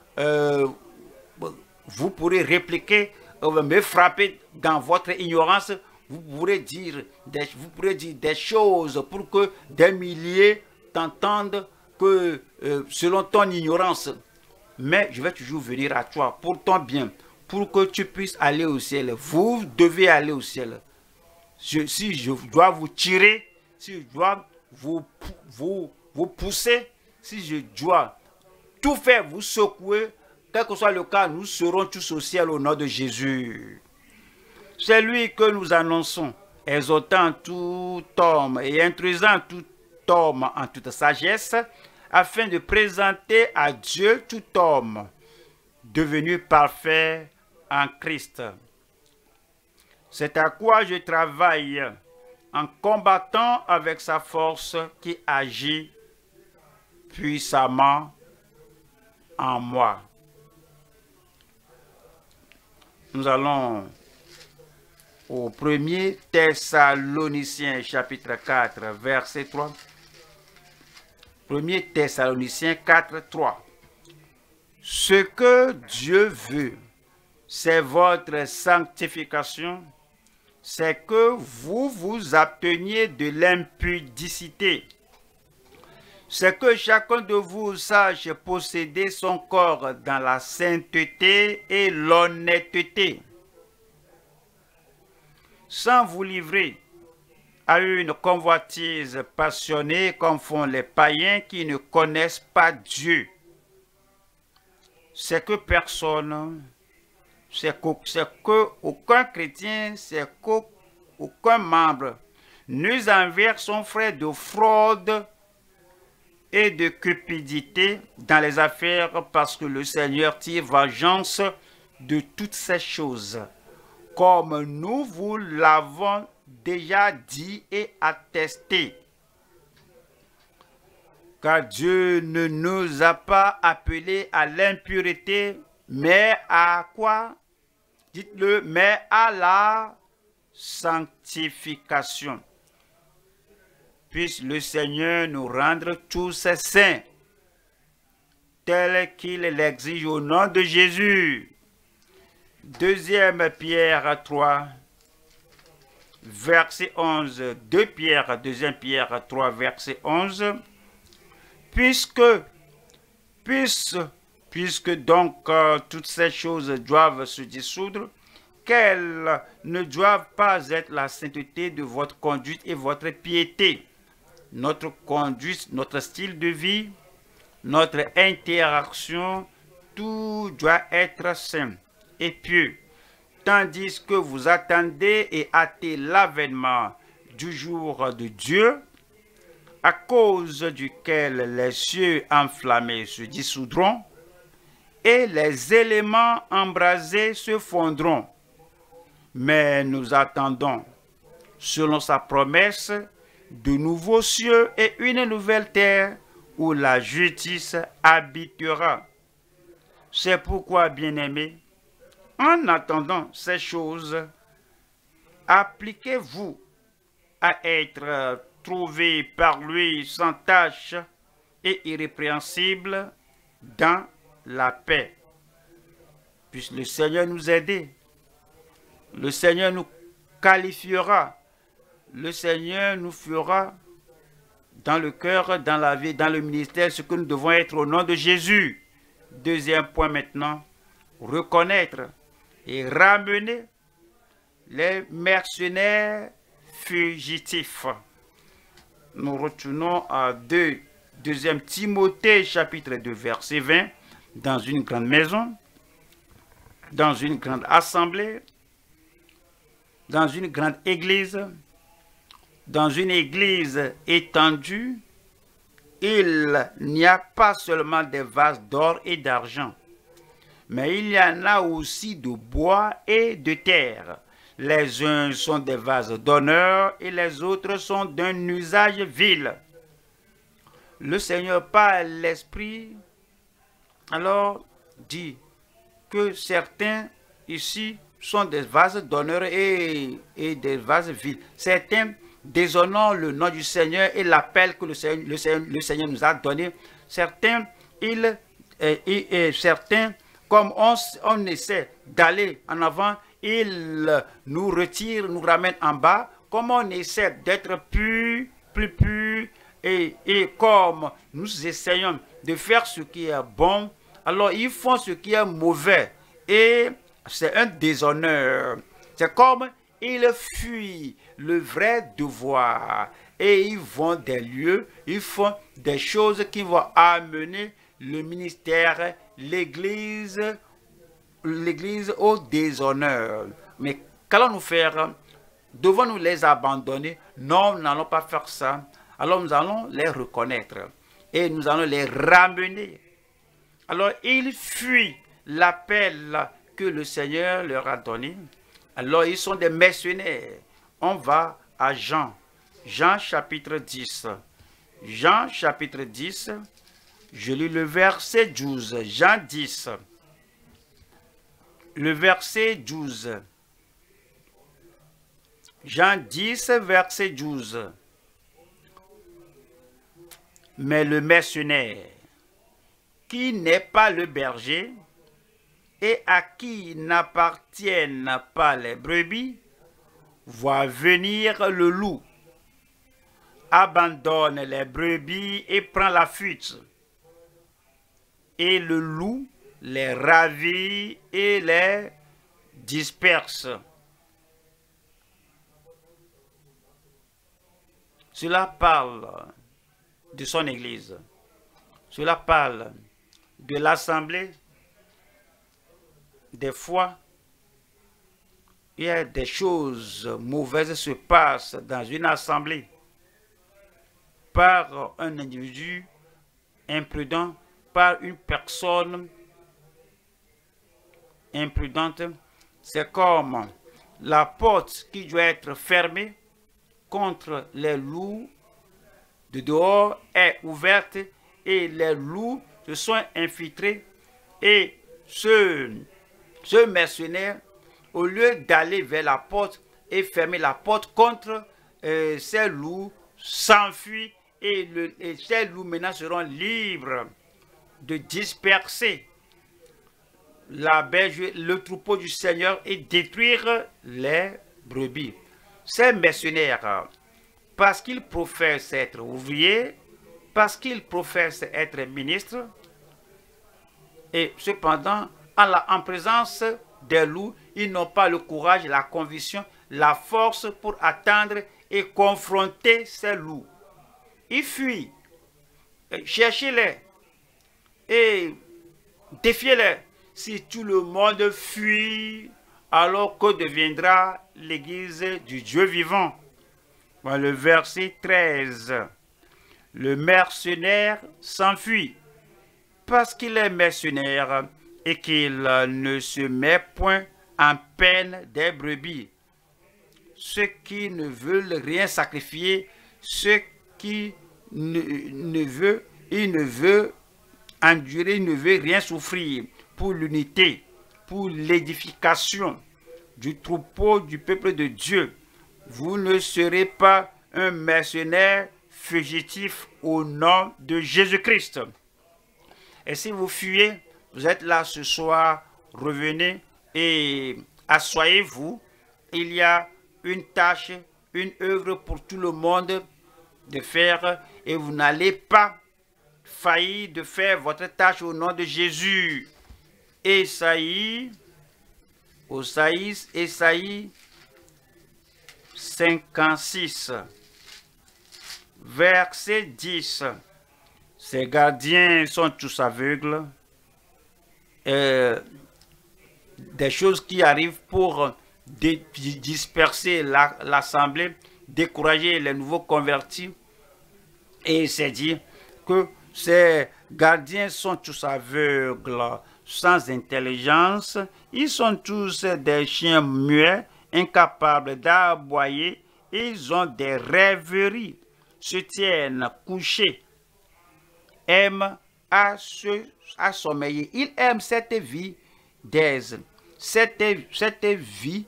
vous pourrez répliquer, me frapper dans votre ignorance. Vous pourrez dire des choses pour que des milliers t'entendent que selon ton ignorance. Mais je vais toujours venir à toi pour ton bien, pour que tu puisses aller au ciel. Vous devez aller au ciel. Si je dois vous tirer, si je dois vous pousser, si je dois tout faire, vous secouer, quel que soit le cas, nous serons tous au ciel au nom de Jésus. C'est lui que nous annonçons, exhortant tout homme et instruisant tout homme en toute sagesse, afin de présenter à Dieu tout homme devenu parfait en Christ. C'est à quoi je travaille en combattant avec sa force qui agit puissamment en moi. Nous allons au 1er Thessaloniciens chapitre 4 verset 3. 1er Thessaloniciens 4, 3. Ce que Dieu veut, c'est votre sanctification, c'est que vous vous absteniez de l'impudicité. C'est que chacun de vous sache posséder son corps dans la sainteté et l'honnêteté, sans vous livrer à une convoitise passionnée comme font les païens qui ne connaissent pas Dieu. C'est que personne, c'est qu'aucun chrétien, c'est qu'aucun membre n'use envers son frère de fraude et de cupidité dans les affaires, parce que le Seigneur tire vengeance de toutes ces choses, comme nous vous l'avons déjà dit et attesté. Car Dieu ne nous a pas appelés à l'impureté, mais à quoi? Dites-le, mais à la sanctification. Puisse le Seigneur nous rendre tous saints, tel qu'il l'exige au nom de Jésus. 2 Pierre 3, verset 11. 2 Pierre 3, verset 11. Puisque donc toutes ces choses doivent se dissoudre, qu'elles ne doivent pas être la sainteté de votre conduite et votre piété. Notre conduite, notre style de vie, notre interaction, tout doit être saint et pieux, tandis que vous attendez et hâtez l'avènement du jour de Dieu, à cause duquel les cieux enflammés se dissoudront et les éléments embrasés se fondront. Mais nous attendons, selon sa promesse, de nouveaux cieux et une nouvelle terre où la justice habitera. C'est pourquoi, bien-aimés, en attendant ces choses, appliquez-vous à être trouvés par lui sans tache et irrépréhensible dans la paix. Puisse le Seigneur nous aider. Le Seigneur nous qualifiera. Le Seigneur nous fera dans le cœur, dans la vie, dans le ministère, ce que nous devons être au nom de Jésus. Deuxième point maintenant, reconnaître et ramener les mercenaires fugitifs. Nous retournons à 2 Timothée chapitre 2 verset 20. Dans une grande maison, dans une grande assemblée, dans une grande église, dans une église étendue, il n'y a pas seulement des vases d'or et d'argent, mais il y en a aussi de bois et de terre. Les uns sont des vases d'honneur et les autres sont d'un usage vil. Le Seigneur, par l'Esprit, alors dit que certains ici sont des vases d'honneur et des vases vils. Certains déshonorent le nom du Seigneur et l'appel que le Seigneur nous a donné. Certains, certains comme on essaie d'aller en avant, ils nous retirent, nous ramènent en bas. Comme on essaie d'être plus pur, et comme nous essayons de faire ce qui est bon, alors ils font ce qui est mauvais. Et c'est un déshonneur. C'est comme ils fuient le vrai devoir. Et ils vont des lieux, ils font des choses qui vont amener le ministère, l'église au déshonneur. Mais qu'allons-nous faire? Devons-nous les abandonner? Non, nous n'allons pas faire ça. Alors nous allons les reconnaître et nous allons les ramener. Alors ils fuient l'appel que le Seigneur leur a donné. Alors ils sont des mercenaires. On va à Jean chapitre 10. Jean chapitre 10, je lis le verset 12. Jean 10, le verset 12. Jean 10, verset 12. Mais le mercenaire, qui n'est pas le berger, et à qui n'appartiennent pas les brebis, voit venir le loup, abandonne les brebis et prend la fuite. Et le loup les ravit et les disperse. Cela parle de son église. Cela parle de l'assemblée. Des fois, il y a des choses mauvaises se passent dans une assemblée par un individu imprudent, par une personne imprudente. C'est comme la porte qui doit être fermée contre les loups de dehors est ouverte et les loups se sont infiltrés et ce mercenaire, au lieu d'aller vers la porte et fermer la porte contre ces loups, s'enfuit et ces loups maintenant seront libres de disperser la berge, le troupeau du Seigneur et détruire les brebis. Ces mercenaires, parce qu'ils professent être ouvriers, parce qu'ils professent être ministres, et cependant, en présence des loups, ils n'ont pas le courage, la conviction, la force pour attendre et confronter ces loups. Ils fuient. Cherchez-les et défiez-les. Si tout le monde fuit, alors que deviendra l'église du Dieu vivant? Voilà le verset 13. le mercenaire s'enfuit parce qu'il est mercenaire et qu'il ne se met point en peine des brebis. Ceux qui ne veulent rien sacrifier, ceux qui ne veulent endurer, il ne veut rien souffrir pour l'unité, pour l'édification du troupeau du peuple de Dieu. Vous ne serez pas un mercenaire fugitif au nom de Jésus-Christ. Et si vous fuyez, vous êtes là ce soir, revenez et asseyez-vous. Il y a une tâche, une œuvre pour tout le monde de faire et vous n'allez pas faillir de faire votre tâche au nom de Jésus. Ésaïe 56, verset 10. Ces gardiens sont tous aveugles. Des choses qui arrivent pour disperser l'assemblée, décourager les nouveaux convertis. Et c'est dit que ces gardiens sont tous aveugles, sans intelligence. Ils sont tous des chiens muets, incapables d'aboyer. Ils ont des rêveries, se tiennent couchés, aiment à sommeiller. Ils aiment cette vie d'aise, cette vie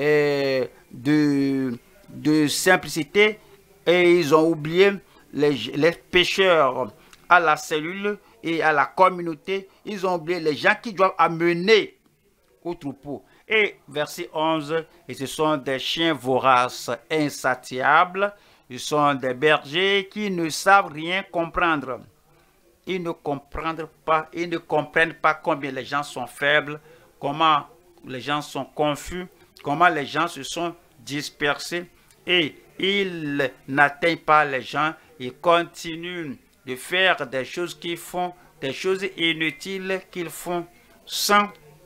de simplicité, et ils ont oublié les pécheurs à la cellule et à la communauté. Ils ont oublié les gens qui doivent amener au troupeau. Et verset 11, et ce sont des chiens voraces, insatiables. Ils sont des bergers qui ne savent rien comprendre. Ils ne comprennent pas combien les gens sont faibles, comment les gens sont confus, comment les gens se sont dispersés, et ils n'atteignent pas les gens. Ils continuent de faire des choses qu'ils font, des choses inutiles qu'ils font sans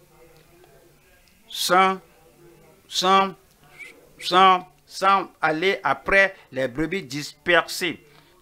aller après les brebis dispersées.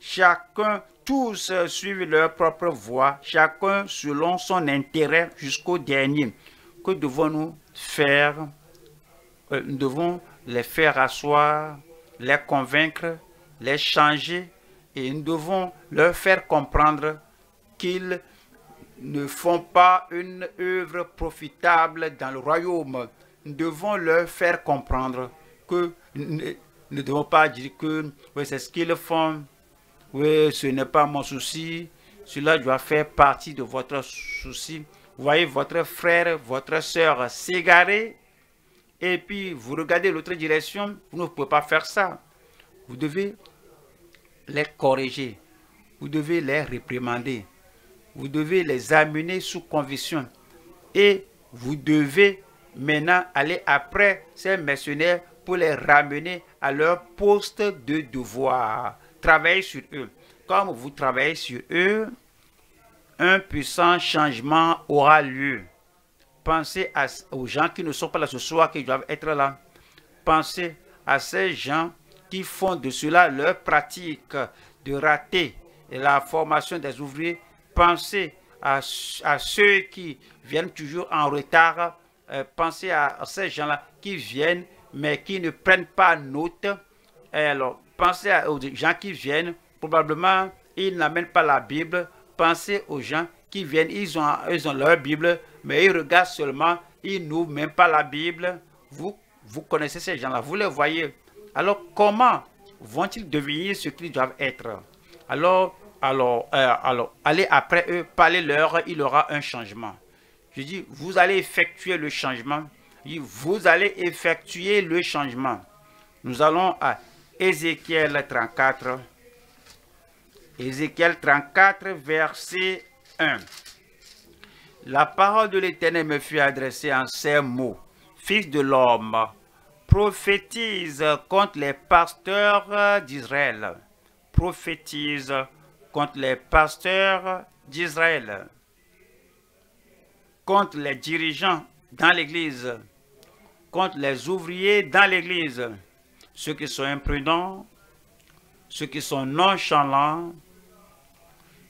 Tous suivent leur propre voie, chacun selon son intérêt jusqu'au dernier. Que devons-nous faire? Nous devons les faire asseoir, les convaincre, les changer, et nous devons leur faire comprendre qu'ils ne font pas une œuvre profitable dans le royaume. Nous devons leur faire comprendre que nous ne devons pas dire que oui, c'est ce qu'ils font, oui, ce n'est pas mon souci, cela doit faire partie de votre souci. Vous voyez votre frère, votre soeur s'égarer, et puis vous regardez l'autre direction, vous ne pouvez pas faire ça. Vous devez les corriger, vous devez les réprimander, vous devez les amener sous conviction, et vous devez maintenant aller après ces mercenaires pour les ramener à leur poste de devoir. Travaillez sur eux. Comme vous travaillez sur eux, un puissant changement aura lieu. Pensez aux gens qui ne sont pas là ce soir, qui doivent être là. Pensez à ces gens qui font de cela leur pratique, de rater la formation des ouvriers. Pensez à ceux qui viennent toujours en retard. Pensez à ces gens-là qui viennent, mais qui ne prennent pas note. Alors, pensez aux gens qui viennent, probablement, ils n'amènent pas la Bible. Pensez aux gens qui viennent, ils ont leur Bible, mais ils regardent seulement, ils n'ouvrent même pas la Bible. Vous connaissez ces gens-là, vous les voyez. Alors, comment vont-ils devenir ce qu'ils doivent être? Alors, allez après eux, parlez-leur, il y aura un changement. Je dis, vous allez effectuer le changement. Vous allez effectuer le changement. Nous allons à Ézéchiel 34. Ézéchiel 34, verset 1. La parole de l'Éternel me fut adressée en ces mots. Fils de l'homme, prophétise contre les pasteurs d'Israël. Prophétise contre les pasteurs d'Israël. Contre les dirigeants dans l'Église. Contre les ouvriers dans l'Église. Ceux qui sont imprudents, ceux qui sont nonchalants,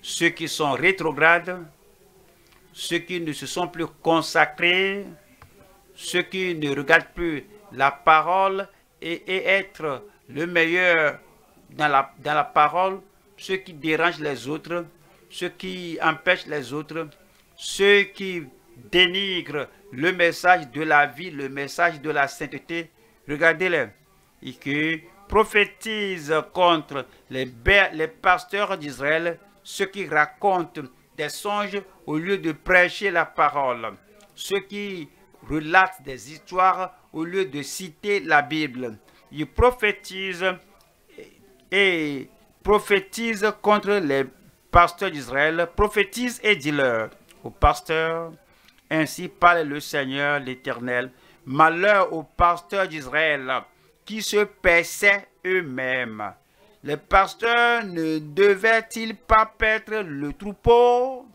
ceux qui sont rétrogrades, ceux qui ne se sont plus consacrés, ceux qui ne regardent plus la parole et être le meilleur dans la parole, ceux qui dérangent les autres, ceux qui empêchent les autres, ceux qui dénigrent le message de la vie, le message de la sainteté. Regardez-les. Et qui prophétisent contre les pasteurs d'Israël, ceux qui racontent des songes au lieu de prêcher la parole, ceux qui relatent des histoires au lieu de citer la Bible. Ils prophétisent et prophétisent contre les pasteurs d'Israël, prophétisent et dis-leur aux pasteurs, ainsi parle le Seigneur l'Éternel, malheur aux pasteurs d'Israël qui se paissaient eux-mêmes. Les pasteurs ne devaient-ils pas paître le troupeau?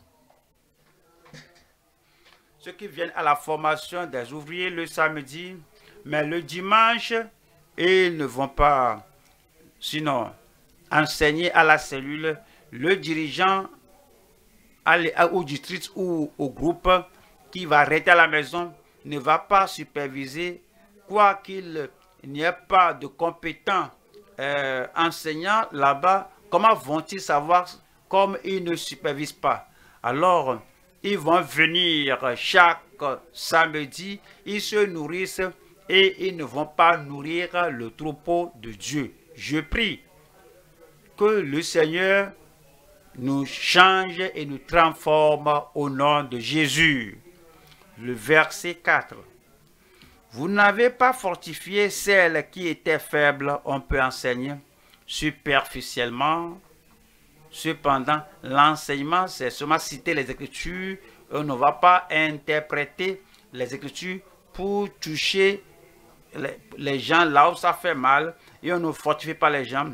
Ceux qui viennent à la formation des ouvriers le samedi, mais le dimanche, ils ne vont pas, sinon, enseigner à la cellule. Le dirigeant au district ou au groupe qui va arrêter à la maison ne va pas superviser, quoi qu'il n'y ait pas de compétents enseignants là-bas. Comment vont-ils savoir comme ils ne supervisent pas? Alors, ils vont venir chaque samedi, ils se nourrissent et ils ne vont pas nourrir le troupeau de Dieu. Je prie que le Seigneur nous change et nous transforme au nom de Jésus. Le verset 4. Vous n'avez pas fortifié celles qui étaient faibles, on peut enseigner superficiellement. Cependant, l'enseignement, c'est seulement citer les Écritures. On ne va pas interpréter les Écritures pour toucher les gens là où ça fait mal. Et on ne fortifie pas les gens.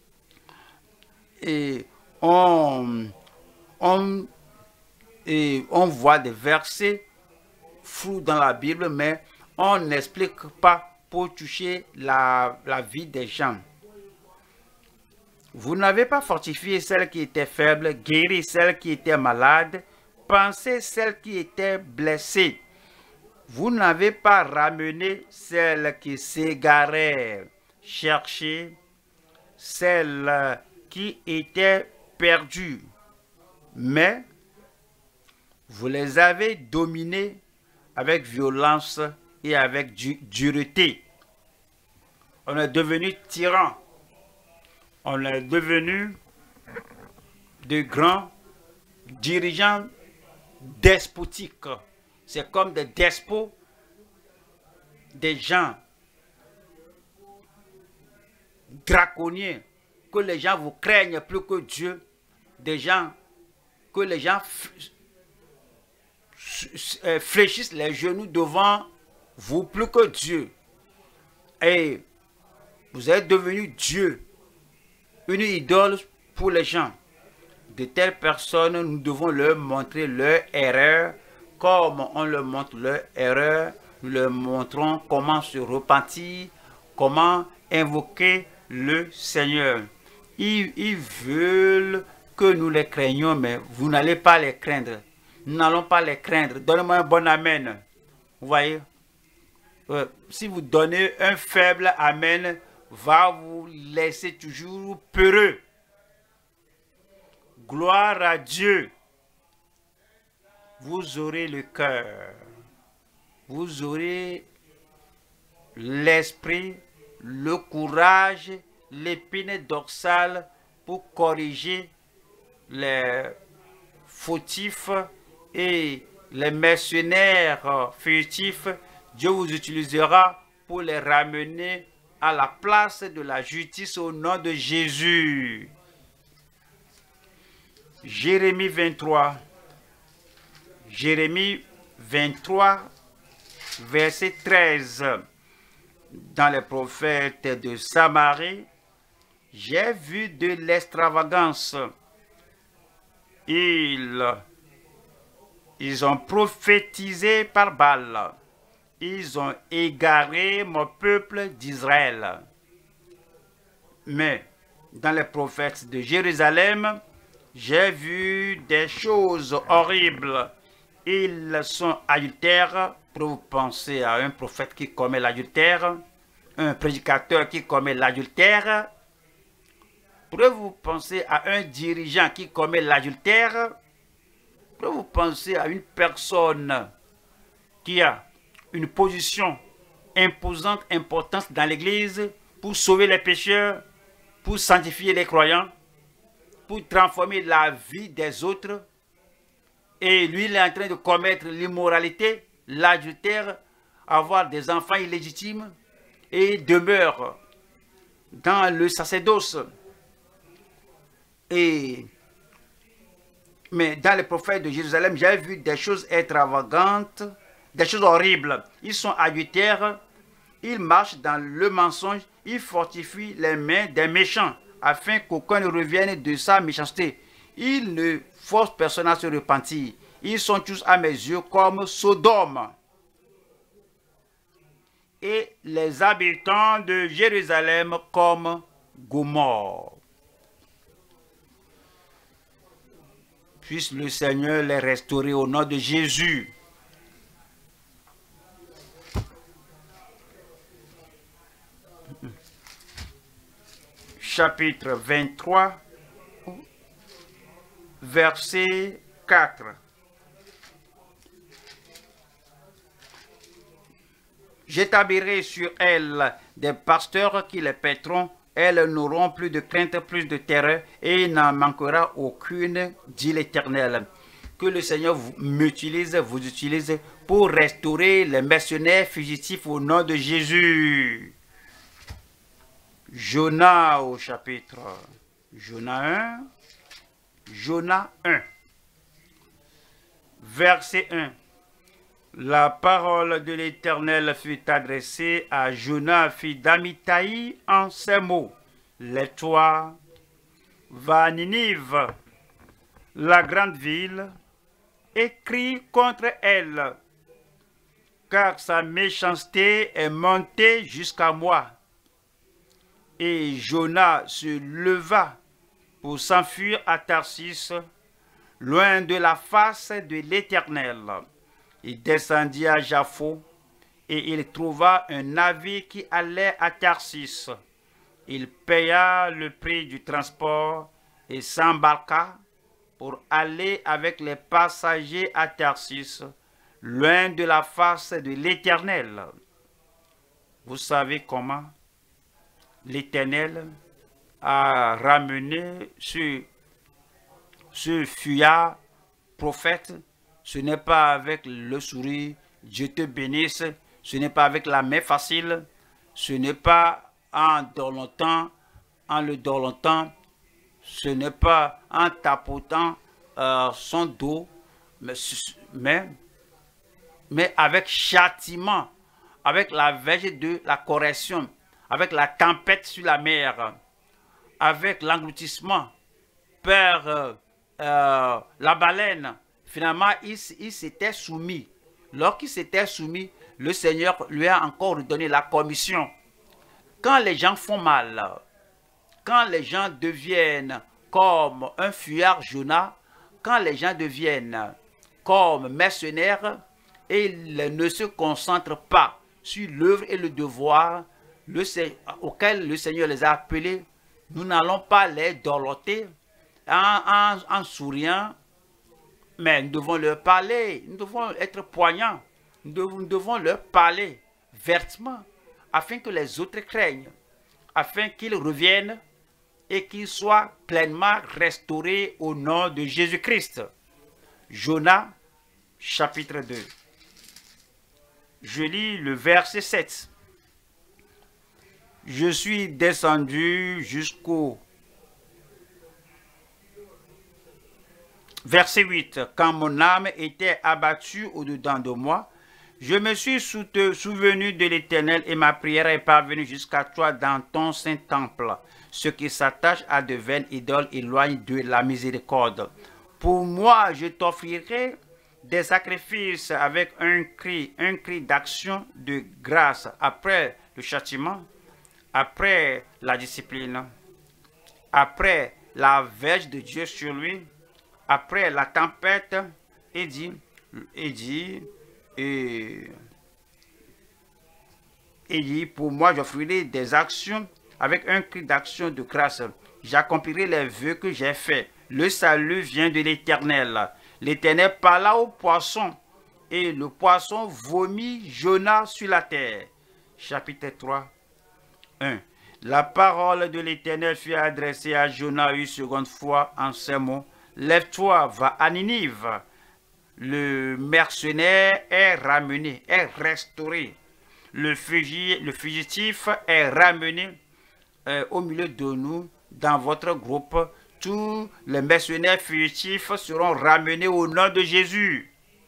Et on voit des versets flous dans la Bible, mais on n'explique pas pour toucher la vie des gens. Vous n'avez pas fortifié celles qui étaient faibles, guéri celles qui étaient malades, pensé celles qui étaient blessées. Vous n'avez pas ramené celles qui s'égaraient, cherché celles qui étaient perdues, mais vous les avez dominées avec violence et avec dureté. On est devenu tyran. On est devenu de grands dirigeants despotiques. C'est comme des despots, des gens draconiens, que les gens vous craignent plus que Dieu, des gens que les gens fléchissent les genoux devant vous plus que Dieu. Et vous êtes devenu Dieu, une idole pour les gens. De telles personnes, nous devons leur montrer leur erreur. Comme on leur montre leur erreur, nous leur montrons comment se repentir, comment invoquer le Seigneur. Ils veulent que nous les craignions, mais vous n'allez pas les craindre. Nous n'allons pas les craindre. Donnez-moi un bon amen. Vous voyez? Si vous donnez un faible amen, va vous laisser toujours peureux. Gloire à Dieu. Vous aurez le cœur. Vous aurez l'esprit, le courage, l'épine dorsale pour corriger les fautifs et les mercenaires furtifs. Dieu vous utilisera pour les ramener à la place de la justice au nom de Jésus. Jérémie 23. Jérémie 23, verset 13. Dans les prophètes de Samarie, j'ai vu de l'extravagance. Ils ont prophétisé par Baal. Ils ont égaré mon peuple d'Israël. Mais dans les prophètes de Jérusalem, j'ai vu des choses horribles. Ils sont adultères. Pour vous penser à un prophète qui commet l'adultère, un prédicateur qui commet l'adultère. Pourrez-vous penser à un dirigeant qui commet l'adultère? Pourrez-vous penser à une personne qui a une position imposante, importante dans l'Église pour sauver les pécheurs, pour sanctifier les croyants, pour transformer la vie des autres, et lui, il est en train de commettre l'immoralité, l'adultère, avoir des enfants illégitimes, et il demeure dans le sacerdoce. Mais dans les prophètes de Jérusalem, j'ai vu des choses extravagantes, des choses horribles. Ils sont adultères, ils marchent dans le mensonge, ils fortifient les mains des méchants, afin qu'aucun ne revienne de sa méchanceté. Ils ne forcent personne à se repentir. Ils sont tous à mes yeux comme Sodome. Et les habitants de Jérusalem comme Gomorrhe. Puisse le Seigneur les restaurer au nom de Jésus. Chapitre 23, verset 4. J'établirai sur elles des pasteurs qui les paîtront. Elles n'auront plus de crainte, plus de terreur, et il n'en manquera aucune, dit l'Éternel. Que le Seigneur m'utilise, vous utilise pour restaurer les mercenaires fugitifs au nom de Jésus. Jonas au chapitre Jonas 1, verset 1. La parole de l'Éternel fut adressée à Jonas, fils d'Amittai, en ces mots. Lève-toi, va à Ninive, la grande ville, et crie contre elle, car sa méchanceté est montée jusqu'à moi. Et Jonas se leva pour s'enfuir à Tarsis, loin de la face de l'Éternel. Il descendit à Jaffo et il trouva un navire qui allait à Tarsis. Il paya le prix du transport et s'embarqua pour aller avec les passagers à Tarsis, loin de la face de l'Éternel. Vous savez comment l'Éternel a ramené ce fuyard prophète. Ce n'est pas avec le sourire, Dieu te bénisse, ce n'est pas avec la main facile, ce n'est pas en le dorlotant, ce n'est pas en tapotant son dos, mais avec châtiment, avec la verge de la correction, avec la tempête sur la mer, avec l'engloutissement par la baleine. Finalement, il s'était soumis. Lorsqu'il s'était soumis, le Seigneur lui a encore donné la commission. Quand les gens font mal, quand les gens deviennent comme un fuyard Jonas, quand les gens deviennent comme mercenaires, et ils ne se concentrent pas sur l'œuvre et le devoir auquel le Seigneur les a appelés, nous n'allons pas les dorloter en souriant, mais nous devons leur parler, nous devons être poignants, nous devons leur parler vertement, afin que les autres craignent, afin qu'ils reviennent et qu'ils soient pleinement restaurés au nom de Jésus-Christ. Jonas, chapitre 2. Je lis le verset 7. Je suis descendu jusqu'au verset 8. Quand mon âme était abattue au-dedans de moi, je me suis souvenu de l'Éternel et ma prière est parvenue jusqu'à toi dans ton saint temple. Ceux qui s'attachent à de vaines idoles éloignent de la miséricorde. Pour moi, je t'offrirai des sacrifices avec un cri d'action de grâce après le châtiment, après la discipline, après la verge de Dieu sur lui. Après la tempête, il dit, pour moi, j'offrirai des actions avec un cri d'action de grâce. J'accomplirai les vœux que j'ai faits. Le salut vient de l'Éternel. L'Éternel parla au poisson et le poisson vomit Jonas sur la terre. Chapitre 3, 1. La parole de l'Éternel fut adressée à Jonas une seconde fois en ces mots. Lève-toi, va à Ninive. Le mercenaire est ramené, est restauré. Le fugitif est ramené au milieu de nous, dans votre groupe. Tous les mercenaires fugitifs seront ramenés au nom de Jésus.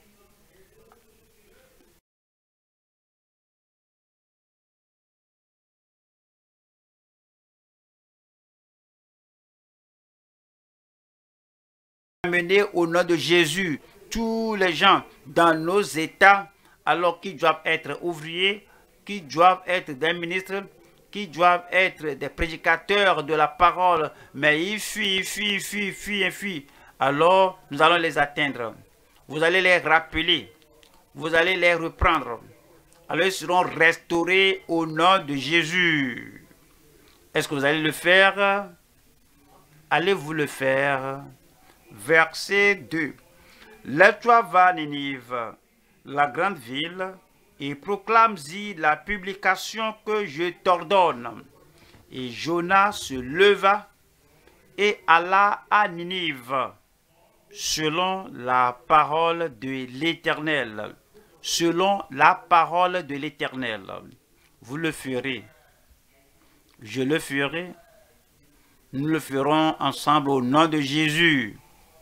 Ramenés au nom de Jésus. Tous les gens dans nos États, alors qu'ils doivent être ouvriers, qui doivent être des ministres, qui doivent être des prédicateurs de la parole, mais ils fuient. Alors, nous allons les atteindre. Vous allez les rappeler. Vous allez les reprendre. Alors, ils seront restaurés au nom de Jésus. Est-ce que vous allez le faire? Allez-vous le faire? Verset 2. Lève-toi, va à Ninive, la grande ville, et proclame-y la publication que je t'ordonne. Et Jonas se leva et alla à Ninive, selon la parole de l'Éternel. Selon la parole de l'Éternel. Vous le ferez. Je le ferai. Nous le ferons ensemble au nom de Jésus.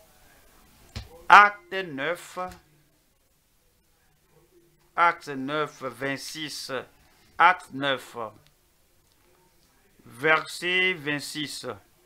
Acte 9, 26, Acte 9, verset 26.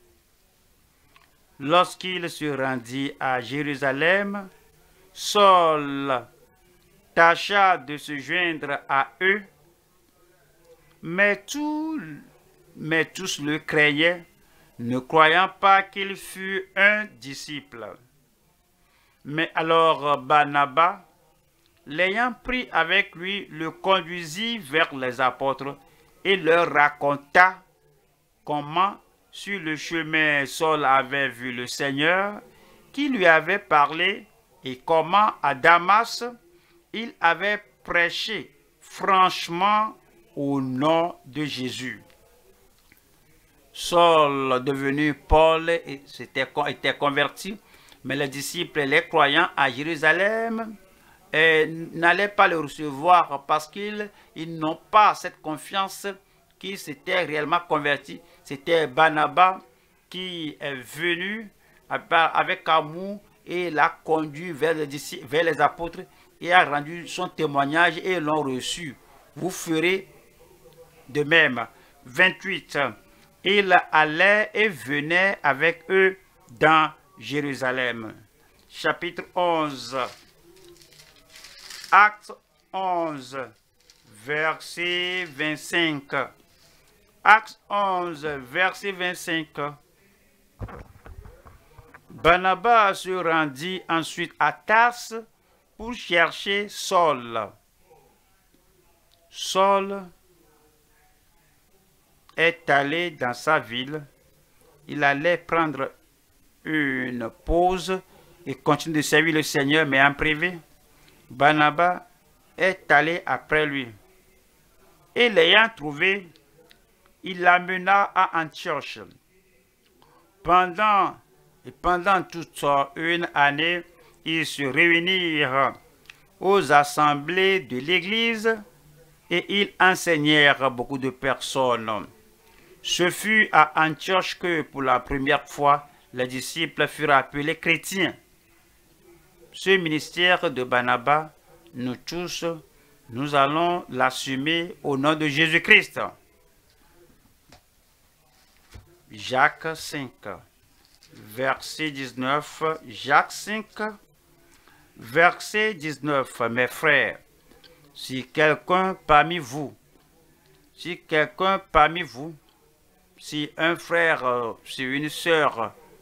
Lorsqu'il se rendit à Jérusalem, Saul tâcha de se joindre à eux, mais tous le craignaient, ne croyant pas qu'il fût un disciple. Mais alors Barnabas, l'ayant pris avec lui, le conduisit vers les apôtres et leur raconta comment, sur le chemin, Saul avait vu le Seigneur, qui lui avait parlé, et comment à Damas, il avait prêché franchement au nom de Jésus. Saul, devenu Paul, était converti, mais les disciples et les croyants à Jérusalem n'allaient pas le recevoir parce qu'ils n'ont pas cette confiance qu'il s'était réellement converti. C'était Barnabas qui est venu avec amour et l'a conduit vers les apôtres et a rendu son témoignage et l'ont reçu. Vous ferez de même. 28. Il allait et venait avec eux dans Jérusalem. Chapitre 11. Acte 11, verset 25. Acte 11, verset 25. Barnabas se rendit ensuite à Tarse pour chercher Saul. Saul est allé dans sa ville. Il allait prendre une pause et continuer de servir le Seigneur, mais en privé. Barnabas est allé après lui. Et l'ayant trouvé, il l'amena à Antioche. Pendant toute une année, ils se réunirent aux assemblées de l'Église et ils enseignèrent beaucoup de personnes. Ce fut à Antioche que, pour la première fois, les disciples furent appelés chrétiens. Ce ministère de Barnabas, nous tous, nous allons l'assumer au nom de Jésus-Christ. Jacques 5, verset 19. Jacques 5, verset 19. Mes frères, si quelqu'un parmi vous, si un frère, si une sœur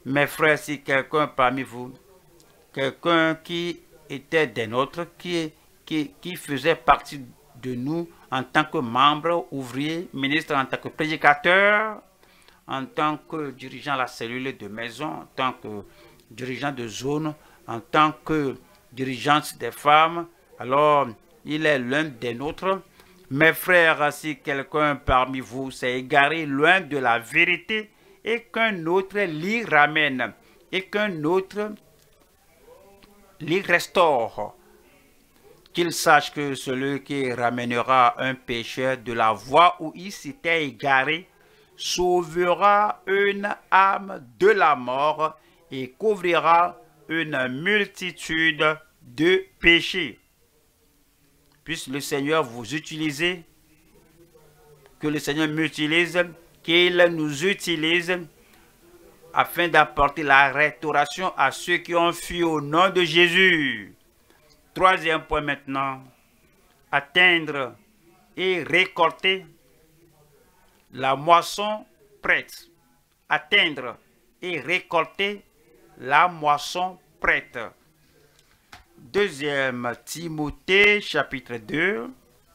Mes frères, si quelqu'un parmi vous, quelqu'un qui était des nôtres, qui faisait partie de nous en tant que membre, ouvrier, ministre, en tant que prédicateur, en tant que dirigeant de la cellule de maison, en tant que dirigeant de zone, en tant que dirigeant des femmes, alors il est l'un des nôtres. Mes frères, si quelqu'un parmi vous s'est égaré loin de la vérité et qu'un autre l'y ramène et qu'un autre l'y restaure, qu'il sache que celui qui ramènera un pécheur de la voie où il s'était égaré sauvera une âme de la mort et couvrira une multitude de péchés. Puisse le Seigneur vous utiliser, que le Seigneur m'utilise, qu'il nous utilise afin d'apporter la restauration à ceux qui ont fui au nom de Jésus. Troisième point maintenant, atteindre et récolter la moisson prête. Atteindre et récolter la moisson prête. Deuxième Timothée chapitre 2,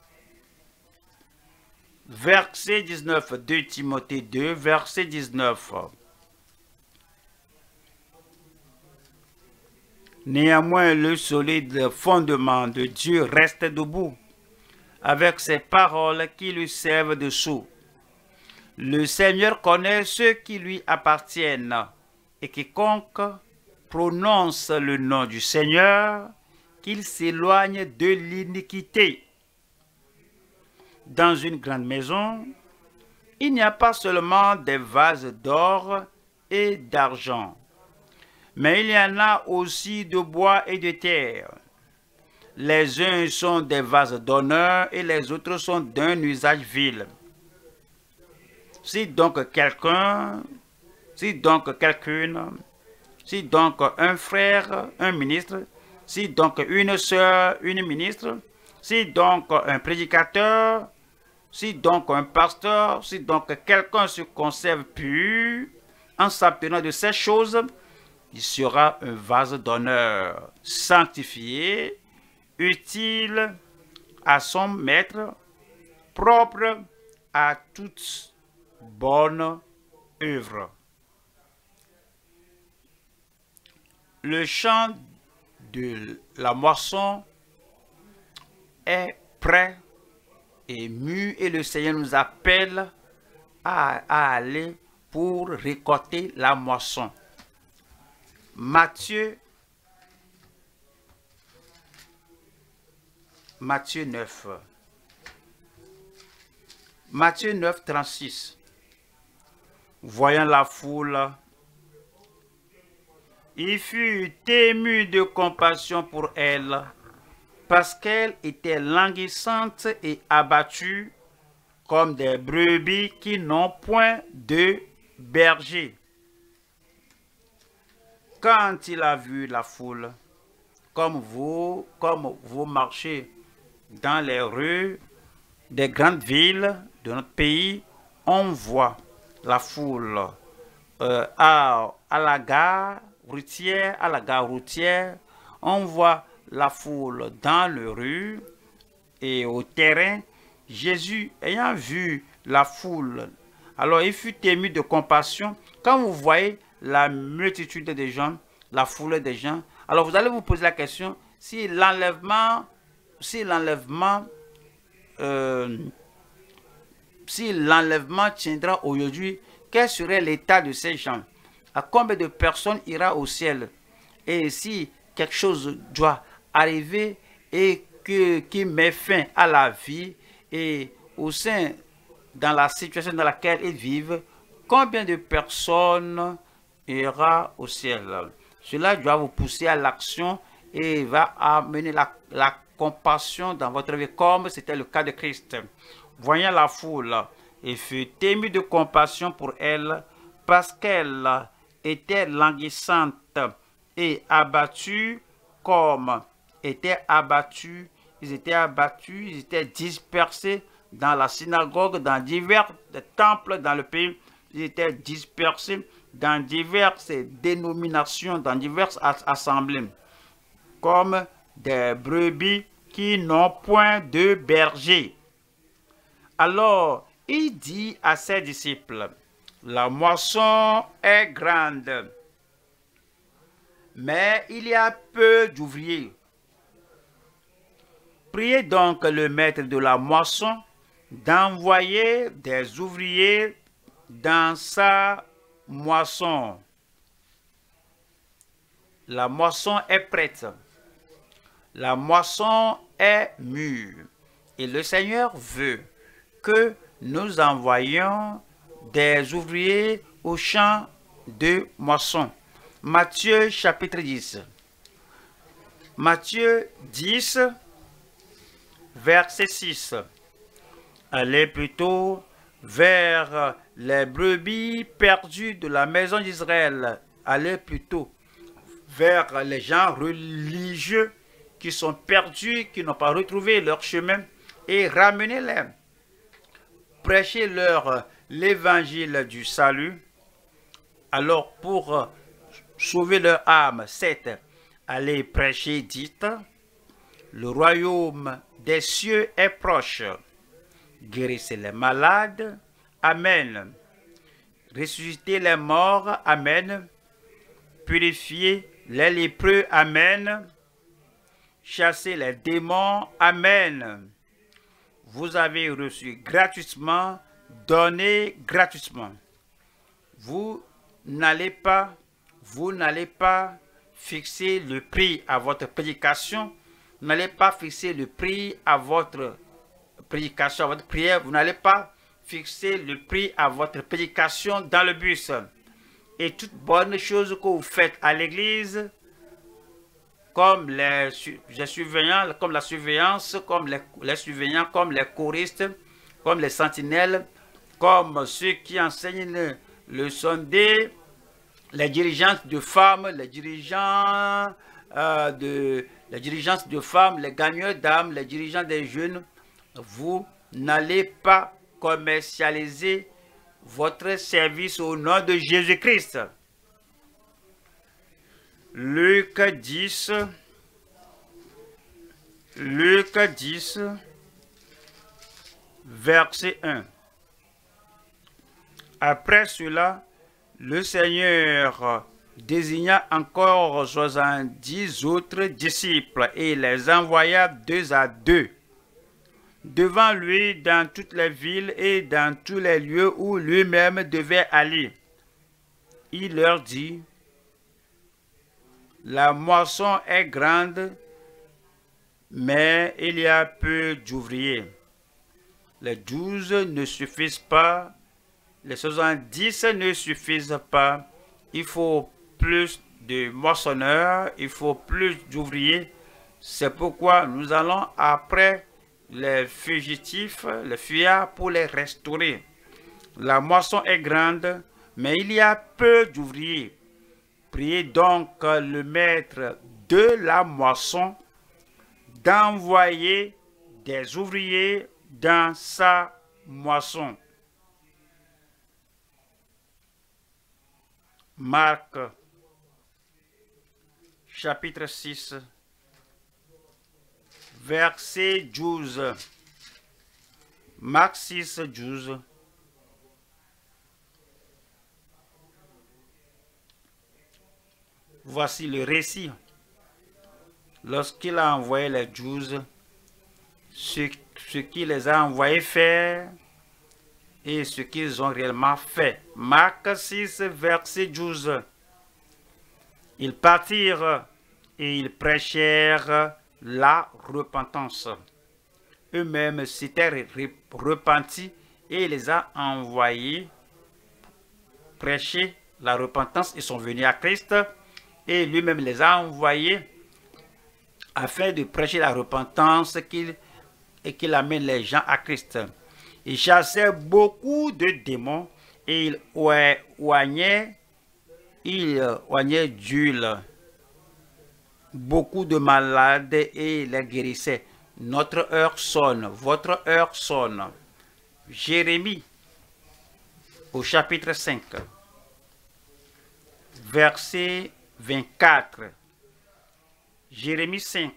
verset 19. 2 Timothée 2, verset 19. Néanmoins, le solide fondement de Dieu reste debout, avec ses paroles qui lui servent de sceau. Le Seigneur connaît ceux qui lui appartiennent, et quiconque prononce le nom du Seigneur, qu'il s'éloigne de l'iniquité. Dans une grande maison, il n'y a pas seulement des vases d'or et d'argent, mais il y en a aussi de bois et de terre. Les uns sont des vases d'honneur et les autres sont d'un usage vil. Si donc quelqu'un, si donc quelqu'une, si donc un frère, un ministre, si donc une sœur, une ministre, si donc un prédicateur, si donc un pasteur, si donc quelqu'un se conserve pur en s'abstenant de ces choses, il sera un vase d'honneur, sanctifié, utile à son maître, propre à toute bonne œuvre. Le champ de la moisson est prêt et mûr et le Seigneur nous appelle à aller pour récolter la moisson. Matthieu 9. Matthieu 9, 36. Voyant la foule, il fut ému de compassion pour elle, parce qu'elle était languissante et abattue, comme des brebis qui n'ont point de berger. Quand il a vu la foule, comme vous marchez dans les rues des grandes villes de notre pays, on voit la foule à la gare routière, on voit la foule dans les rues et au terrain. Jésus, ayant vu la foule, alors il fut ému de compassion. Quand vous voyez la multitude des gens, la foule des gens, alors vous allez vous poser la question, si l'enlèvement tiendra aujourd'hui, quel serait l'état de ces gens? À combien de personnes ira au ciel? Et si quelque chose doit arriver et qui met fin à la vie et au sein, dans la situation dans laquelle ils vivent, combien de personnes ira au ciel? Cela doit vous pousser à l'action et va amener la compassion dans votre vie, comme c'était le cas de Christ. Voyant la foule, il fut ému de compassion pour elle, parce qu'elle était languissante et abattue, comme étaient abattus. Ils étaient dispersés dans la synagogue, dans divers temples dans le pays. ils étaient dispersés dans diverses dénominations, dans diverses assemblées, comme des brebis qui n'ont point de berger. Alors, il dit à ses disciples, la moisson est grande, mais il y a peu d'ouvriers. Priez donc le maître de la moisson d'envoyer des ouvriers dans sa moisson. La moisson est prête. La moisson est mûre. Et le Seigneur veut que nous envoyions des ouvriers au champ de moisson. Matthieu chapitre 10. Matthieu 10, verset 6. Allez plutôt vers les brebis perdues de la maison d'Israël. Allez plutôt vers les gens religieux qui sont perdus, qui n'ont pas retrouvé leur chemin, et ramenez-les. Prêchez-leur l'évangile du salut. Alors pour sauver leur âme, c'est allez prêcher, dites, le royaume des cieux est proche. Guérissez les malades, amen. Ressuscitez les morts, amen. Purifiez les lépreux, amen. Chassez les démons, amen. Vous avez reçu gratuitement, donnez gratuitement. Vous n'allez pas fixer le prix à votre prédication. Vous n'allez pas fixer le prix à votre prédication, à votre prière. Vous n'allez pas fixer le prix à votre prédication dans le bus. Et toute bonne chose que vous faites à l'église, comme les surveillants, comme la surveillance, comme les surveillants, comme les choristes, comme les sentinelles, comme ceux qui enseignent le Sunday, les dirigeantes de femmes, les dirigeantes de femmes, les gagneurs d'âmes, les dirigeants des jeunes, vous n'allez pas commercialiser votre service au nom de Jésus-Christ. Luc 10, verset 1. Après cela, le Seigneur désigna encore 70 autres disciples et les envoya 2 à 2 devant lui dans toutes les villes et dans tous les lieux où lui-même devait aller. Il leur dit, la moisson est grande, mais il y a peu d'ouvriers. Les 12 ne suffisent pas, les 70 ne suffisent pas. Il faut plus de moissonneurs, il faut plus d'ouvriers. C'est pourquoi nous allons après les fugitifs, les fuyards, pour les restaurer. La moisson est grande, mais il y a peu d'ouvriers. Priez donc le maître de la moisson d'envoyer des ouvriers dans sa moisson. Marc, chapitre 6, verset 12. Marc 6, 12. Voici le récit. Lorsqu'il a envoyé les 12, ce qu'il les a envoyés faire et ce qu'ils ont réellement fait. Marc 6, verset 12. Ils partirent et ils prêchèrent la repentance. Eux-mêmes s'étaient repentis et il les a envoyés prêcher la repentance. Ils sont venus à Christ et lui-même les a envoyés afin de prêcher la repentance et qu'il amène les gens à Christ. Il chassait beaucoup de démons et il oignait d'huile beaucoup de malades et les guérissait. Notre heure sonne, votre heure sonne. Jérémie, au chapitre 5, verset 24. Jérémie 5,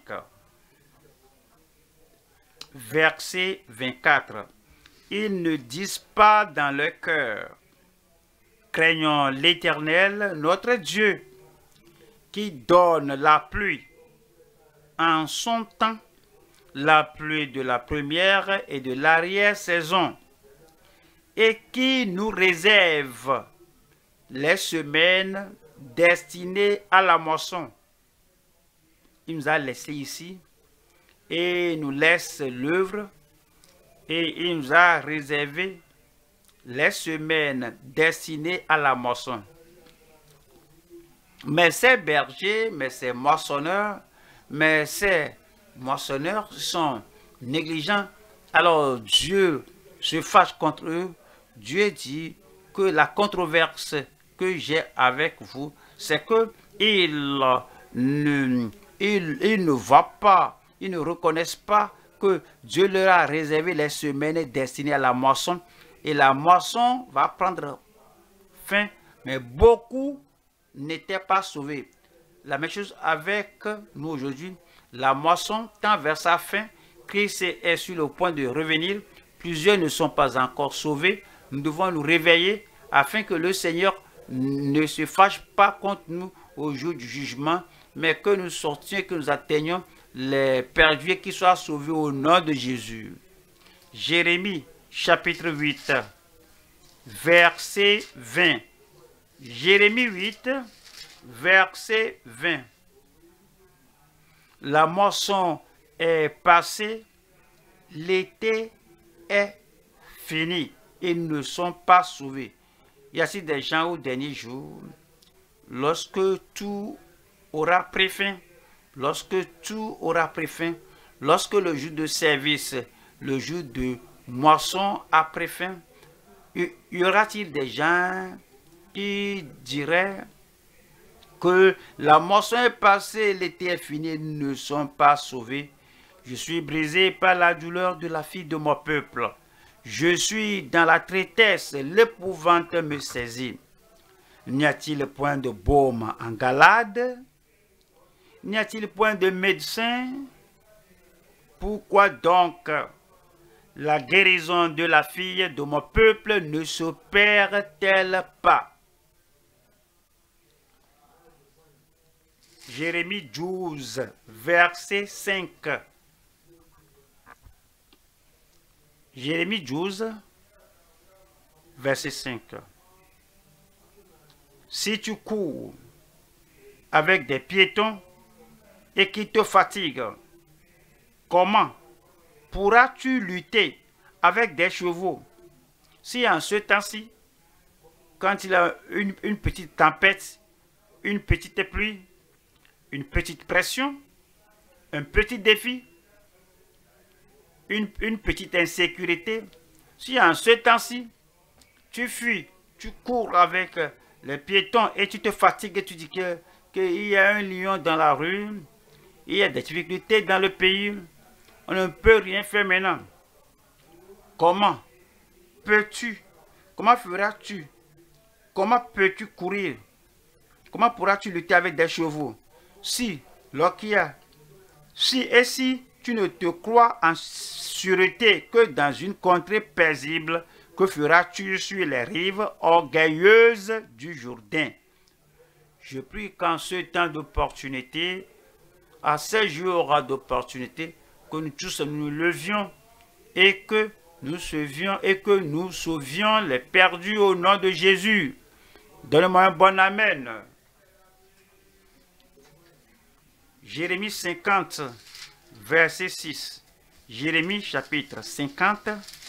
verset 24. Ils ne disent pas dans leur cœur: craignons l'Éternel, notre Dieu, qui donne la pluie en son temps, la pluie de la première et de l'arrière-saison, et qui nous réserve les semaines destinées à la moisson. Il nous a laissé ici et nous laisse l'œuvre, et il nous a réservé les semaines destinées à la moisson. Mais ces bergers, mais ces moissonneurs sont négligents. Alors Dieu se fâche contre eux. Dieu dit que la controverse que j'ai avec vous, c'est que ils ne voient pas, ils ne reconnaissent pas que Dieu leur a réservé les semaines destinées à la moisson, et la moisson va prendre fin, mais beaucoup n'étaient pas sauvés. La même chose avec nous aujourd'hui. La moisson tend vers sa fin. Christ est sur le point de revenir. Plusieurs ne sont pas encore sauvés. Nous devons nous réveiller afin que le Seigneur ne se fâche pas contre nous au jour du jugement, mais que nous sortions, que nous atteignions les perdus, qui soient sauvés au nom de Jésus. Jérémie chapitre 8, verset 20. Jérémie 8, verset 20. La moisson est passée, l'été est fini. Ils ne sont pas sauvés. Il y a aussi des gens au dernier jour, lorsque tout aura pris fin, lorsque le jour de service, le jour de moisson a pris fin, y aura-t-il des gens qui diraient que la moisson est passée, l'été est fini, ils ne sont pas sauvés? Je suis brisé par la douleur de la fille de mon peuple. Je suis dans la tristesse, l'épouvante me saisit. N'y a-t-il point de baume en Galade? N'y a-t-il point de médecin? Pourquoi donc la guérison de la fille de mon peuple ne s'opère-t-elle pas? Jérémie 12, verset 5. Jérémie 12, verset 5. Si tu cours avec des piétons et qui te fatiguent, comment pourras-tu lutter avec des chevaux? Si en ce temps-ci, quand il y a une petite tempête, une petite pluie, une petite pression, un petit défi, une petite insécurité, si en ce temps-ci, tu fuis, tu cours avec les piétons et tu te fatigues et tu dis qu'il y a un lion dans la rue, il y a des difficultés dans le pays, on ne peut rien faire maintenant. Comment peux-tu, comment feras-tu, comment peux-tu courir, comment pourras-tu lutter avec des chevaux? Si tu ne te crois en sûreté que dans une contrée paisible, que feras-tu sur les rives orgueilleuses du Jourdain? Je prie qu'en ce temps d'opportunité, à ces jours d'opportunité, que nous tous nous levions et que nous sauvions les perdus au nom de Jésus. Donne-moi un bon amen. Jérémie 50, verset 6. Jérémie chapitre 50,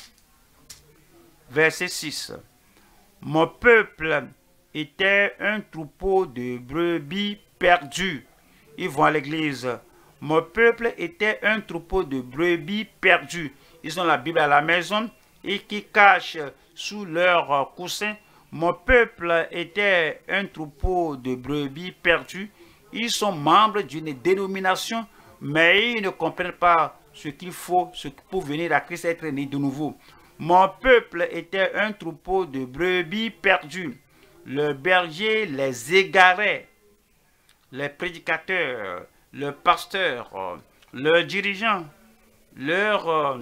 verset 6. Mon peuple était un troupeau de brebis perdus. Ils vont à l'église. Mon peuple était un troupeau de brebis perdus. Ils ont la Bible à la maison et qui cachent sous leur coussin. Mon peuple était un troupeau de brebis perdus. Ils sont membres d'une dénomination, mais ils ne comprennent pas ce qu'il faut pour venir à Christ, être né de nouveau. Mon peuple était un troupeau de brebis perdues. Le berger les égarait. Les prédicateurs, le pasteur, le dirigeant, leur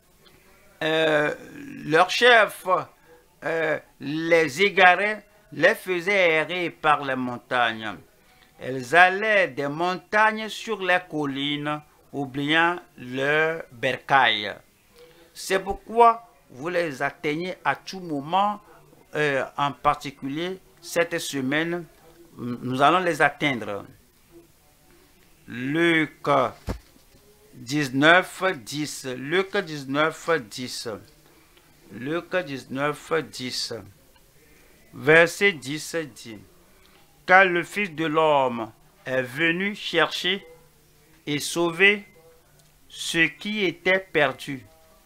chef les égarait, les faisait errer par les montagnes. Elles allaient des montagnes sur les collines, oubliant leur bercail. C'est pourquoi vous les atteignez à tout moment, en particulier cette semaine, nous allons les atteindre. Luc 19, 10. Luc 19, 10. Luc 19, 10. Verset 10 dit: Car le Fils de l'homme est venu chercher et sauver ce qui était perdu.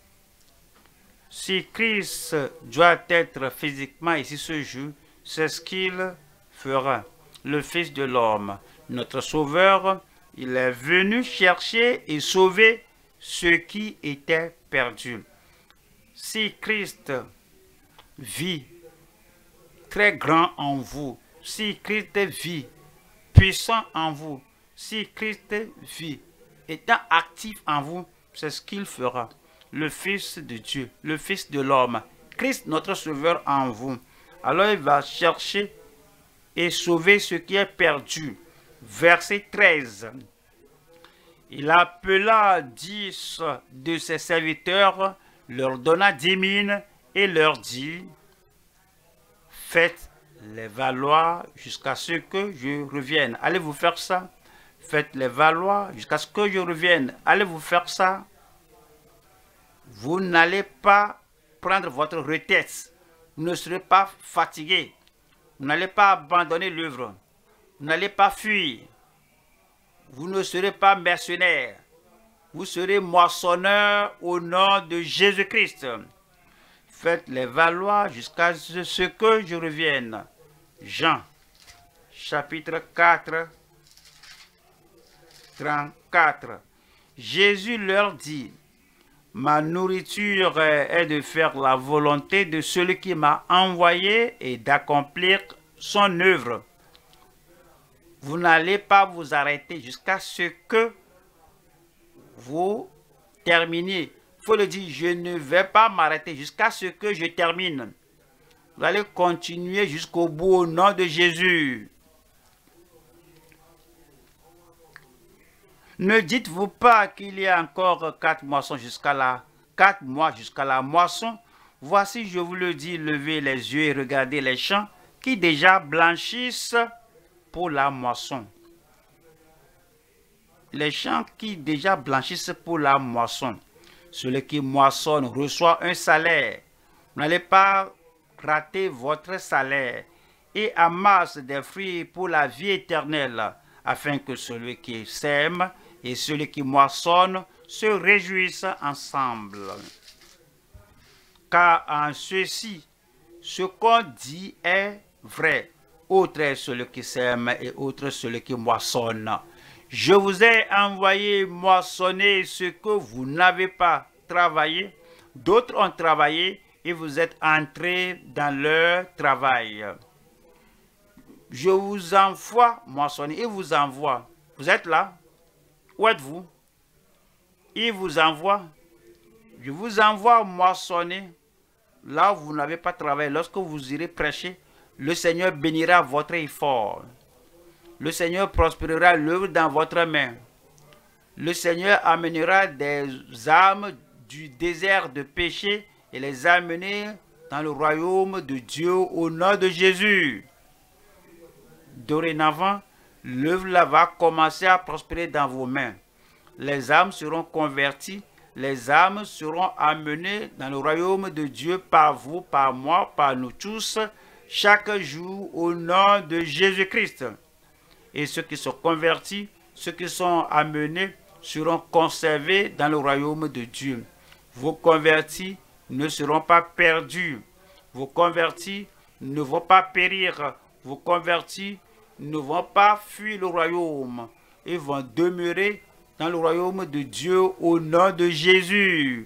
Si Christ doit être physiquement ici ce jour, c'est ce qu'il fera. Le Fils de l'homme, notre Sauveur, il est venu chercher et sauver ce qui était perdu. Si Christ vit très grand en vous, si Christ vit puissant en vous, si Christ vit étant actif en vous, c'est ce qu'il fera. Le Fils de Dieu, le Fils de l'homme, Christ notre Sauveur en vous. Alors il va chercher et sauver ce qui est perdu. Verset 13. Il appela 10 de ses serviteurs, leur donna 10 000 et leur dit: Faites-les valoir jusqu'à ce que je revienne. Allez-vous faire ça? Faites-les valoir jusqu'à ce que je revienne. Allez-vous faire ça? Vous n'allez pas prendre votre retraite. Vous ne serez pas fatigué. Vous n'allez pas abandonner l'œuvre. Vous n'allez pas fuir. Vous ne serez pas mercenaire. Vous serez moissonneur au nom de Jésus-Christ. Faites-les valoir jusqu'à ce que je revienne. Jean, chapitre 4, 34. Jésus leur dit: Ma nourriture est de faire la volonté de celui qui m'a envoyé et d'accomplir son œuvre. Vous n'allez pas vous arrêter jusqu'à ce que vous terminiez. Il faut le dire, je ne vais pas m'arrêter jusqu'à ce que je termine. Vous allez continuer jusqu'au bout au nom de Jésus. Ne dites-vous pas qu'il y a encore 4 moissons jusqu'à la 4 mois jusqu'à la moisson. Voici, je vous le dis, levez les yeux et regardez les champs qui déjà blanchissent pour la moisson. Les champs qui déjà blanchissent pour la moisson. Celui qui moissonne reçoit un salaire. Vous n'allez pas rater votre salaire et amasse des fruits pour la vie éternelle, afin que celui qui sème et celui qui moissonne se réjouissent ensemble. Car en ceci, ce qu'on dit est vrai. Autre est celui qui sème et autre celui qui moissonne. Je vous ai envoyé moissonner ce que vous n'avez pas travaillé. D'autres ont travaillé et vous êtes entrés dans leur travail. Je vous envoie moissonner, il vous envoie. Vous êtes là? Où êtes-vous? Il vous envoie. Je vous envoie moissonner. Là où vous n'avez pas travaillé, lorsque vous irez prêcher, le Seigneur bénira votre effort. Le Seigneur prospérera l'œuvre dans votre main. Le Seigneur amènera des âmes du désert de péché et les amener dans le royaume de Dieu au nom de Jésus. Dorénavant, l'œuvre là va commencer à prospérer dans vos mains. Les âmes seront converties, les âmes seront amenées dans le royaume de Dieu par vous, par moi, par nous tous, chaque jour au nom de Jésus-Christ. Et ceux qui sont convertis, ceux qui sont amenés, seront conservés dans le royaume de Dieu. Vos convertis ne seront pas perdus. Vos convertis ne vont pas périr. Vos convertis ne vont pas fuir le royaume. Ils vont demeurer dans le royaume de Dieu au nom de Jésus.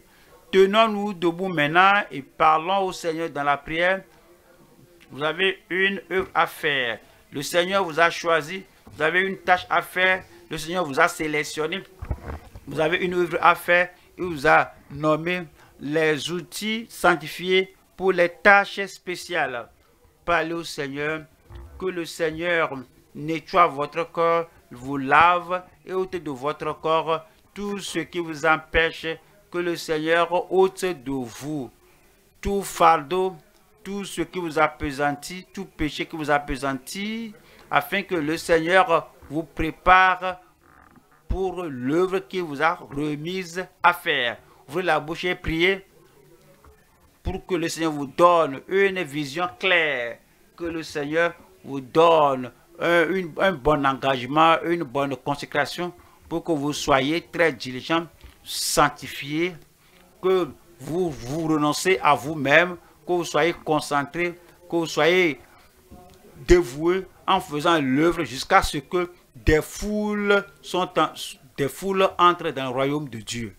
Tenons-nous debout maintenant et parlons au Seigneur dans la prière. Vous avez une œuvre à faire. Le Seigneur vous a choisi. Vous avez une tâche à faire. Le Seigneur vous a sélectionné. Vous avez une œuvre à faire. Il vous a nommé les outils sanctifiés pour les tâches spéciales. Parlez au Seigneur. Que le Seigneur nettoie votre corps, vous lave et ôte de votre corps tout ce qui vous empêche. Que le Seigneur ôte de vous tout fardeau, tout ce qui vous appesantit, tout péché qui vous appesantit, afin que le Seigneur vous prépare pour l'œuvre qu'il vous a remise à faire. Ouvrez la bouche et priez pour que le Seigneur vous donne une vision claire, que le Seigneur vous donne un bon engagement, une bonne consécration, pour que vous soyez très diligent, sanctifié, que vous renoncez à vous-même, que vous soyez concentré, que vous soyez dévoué en faisant l'œuvre jusqu'à ce que des foules entrent dans le royaume de Dieu.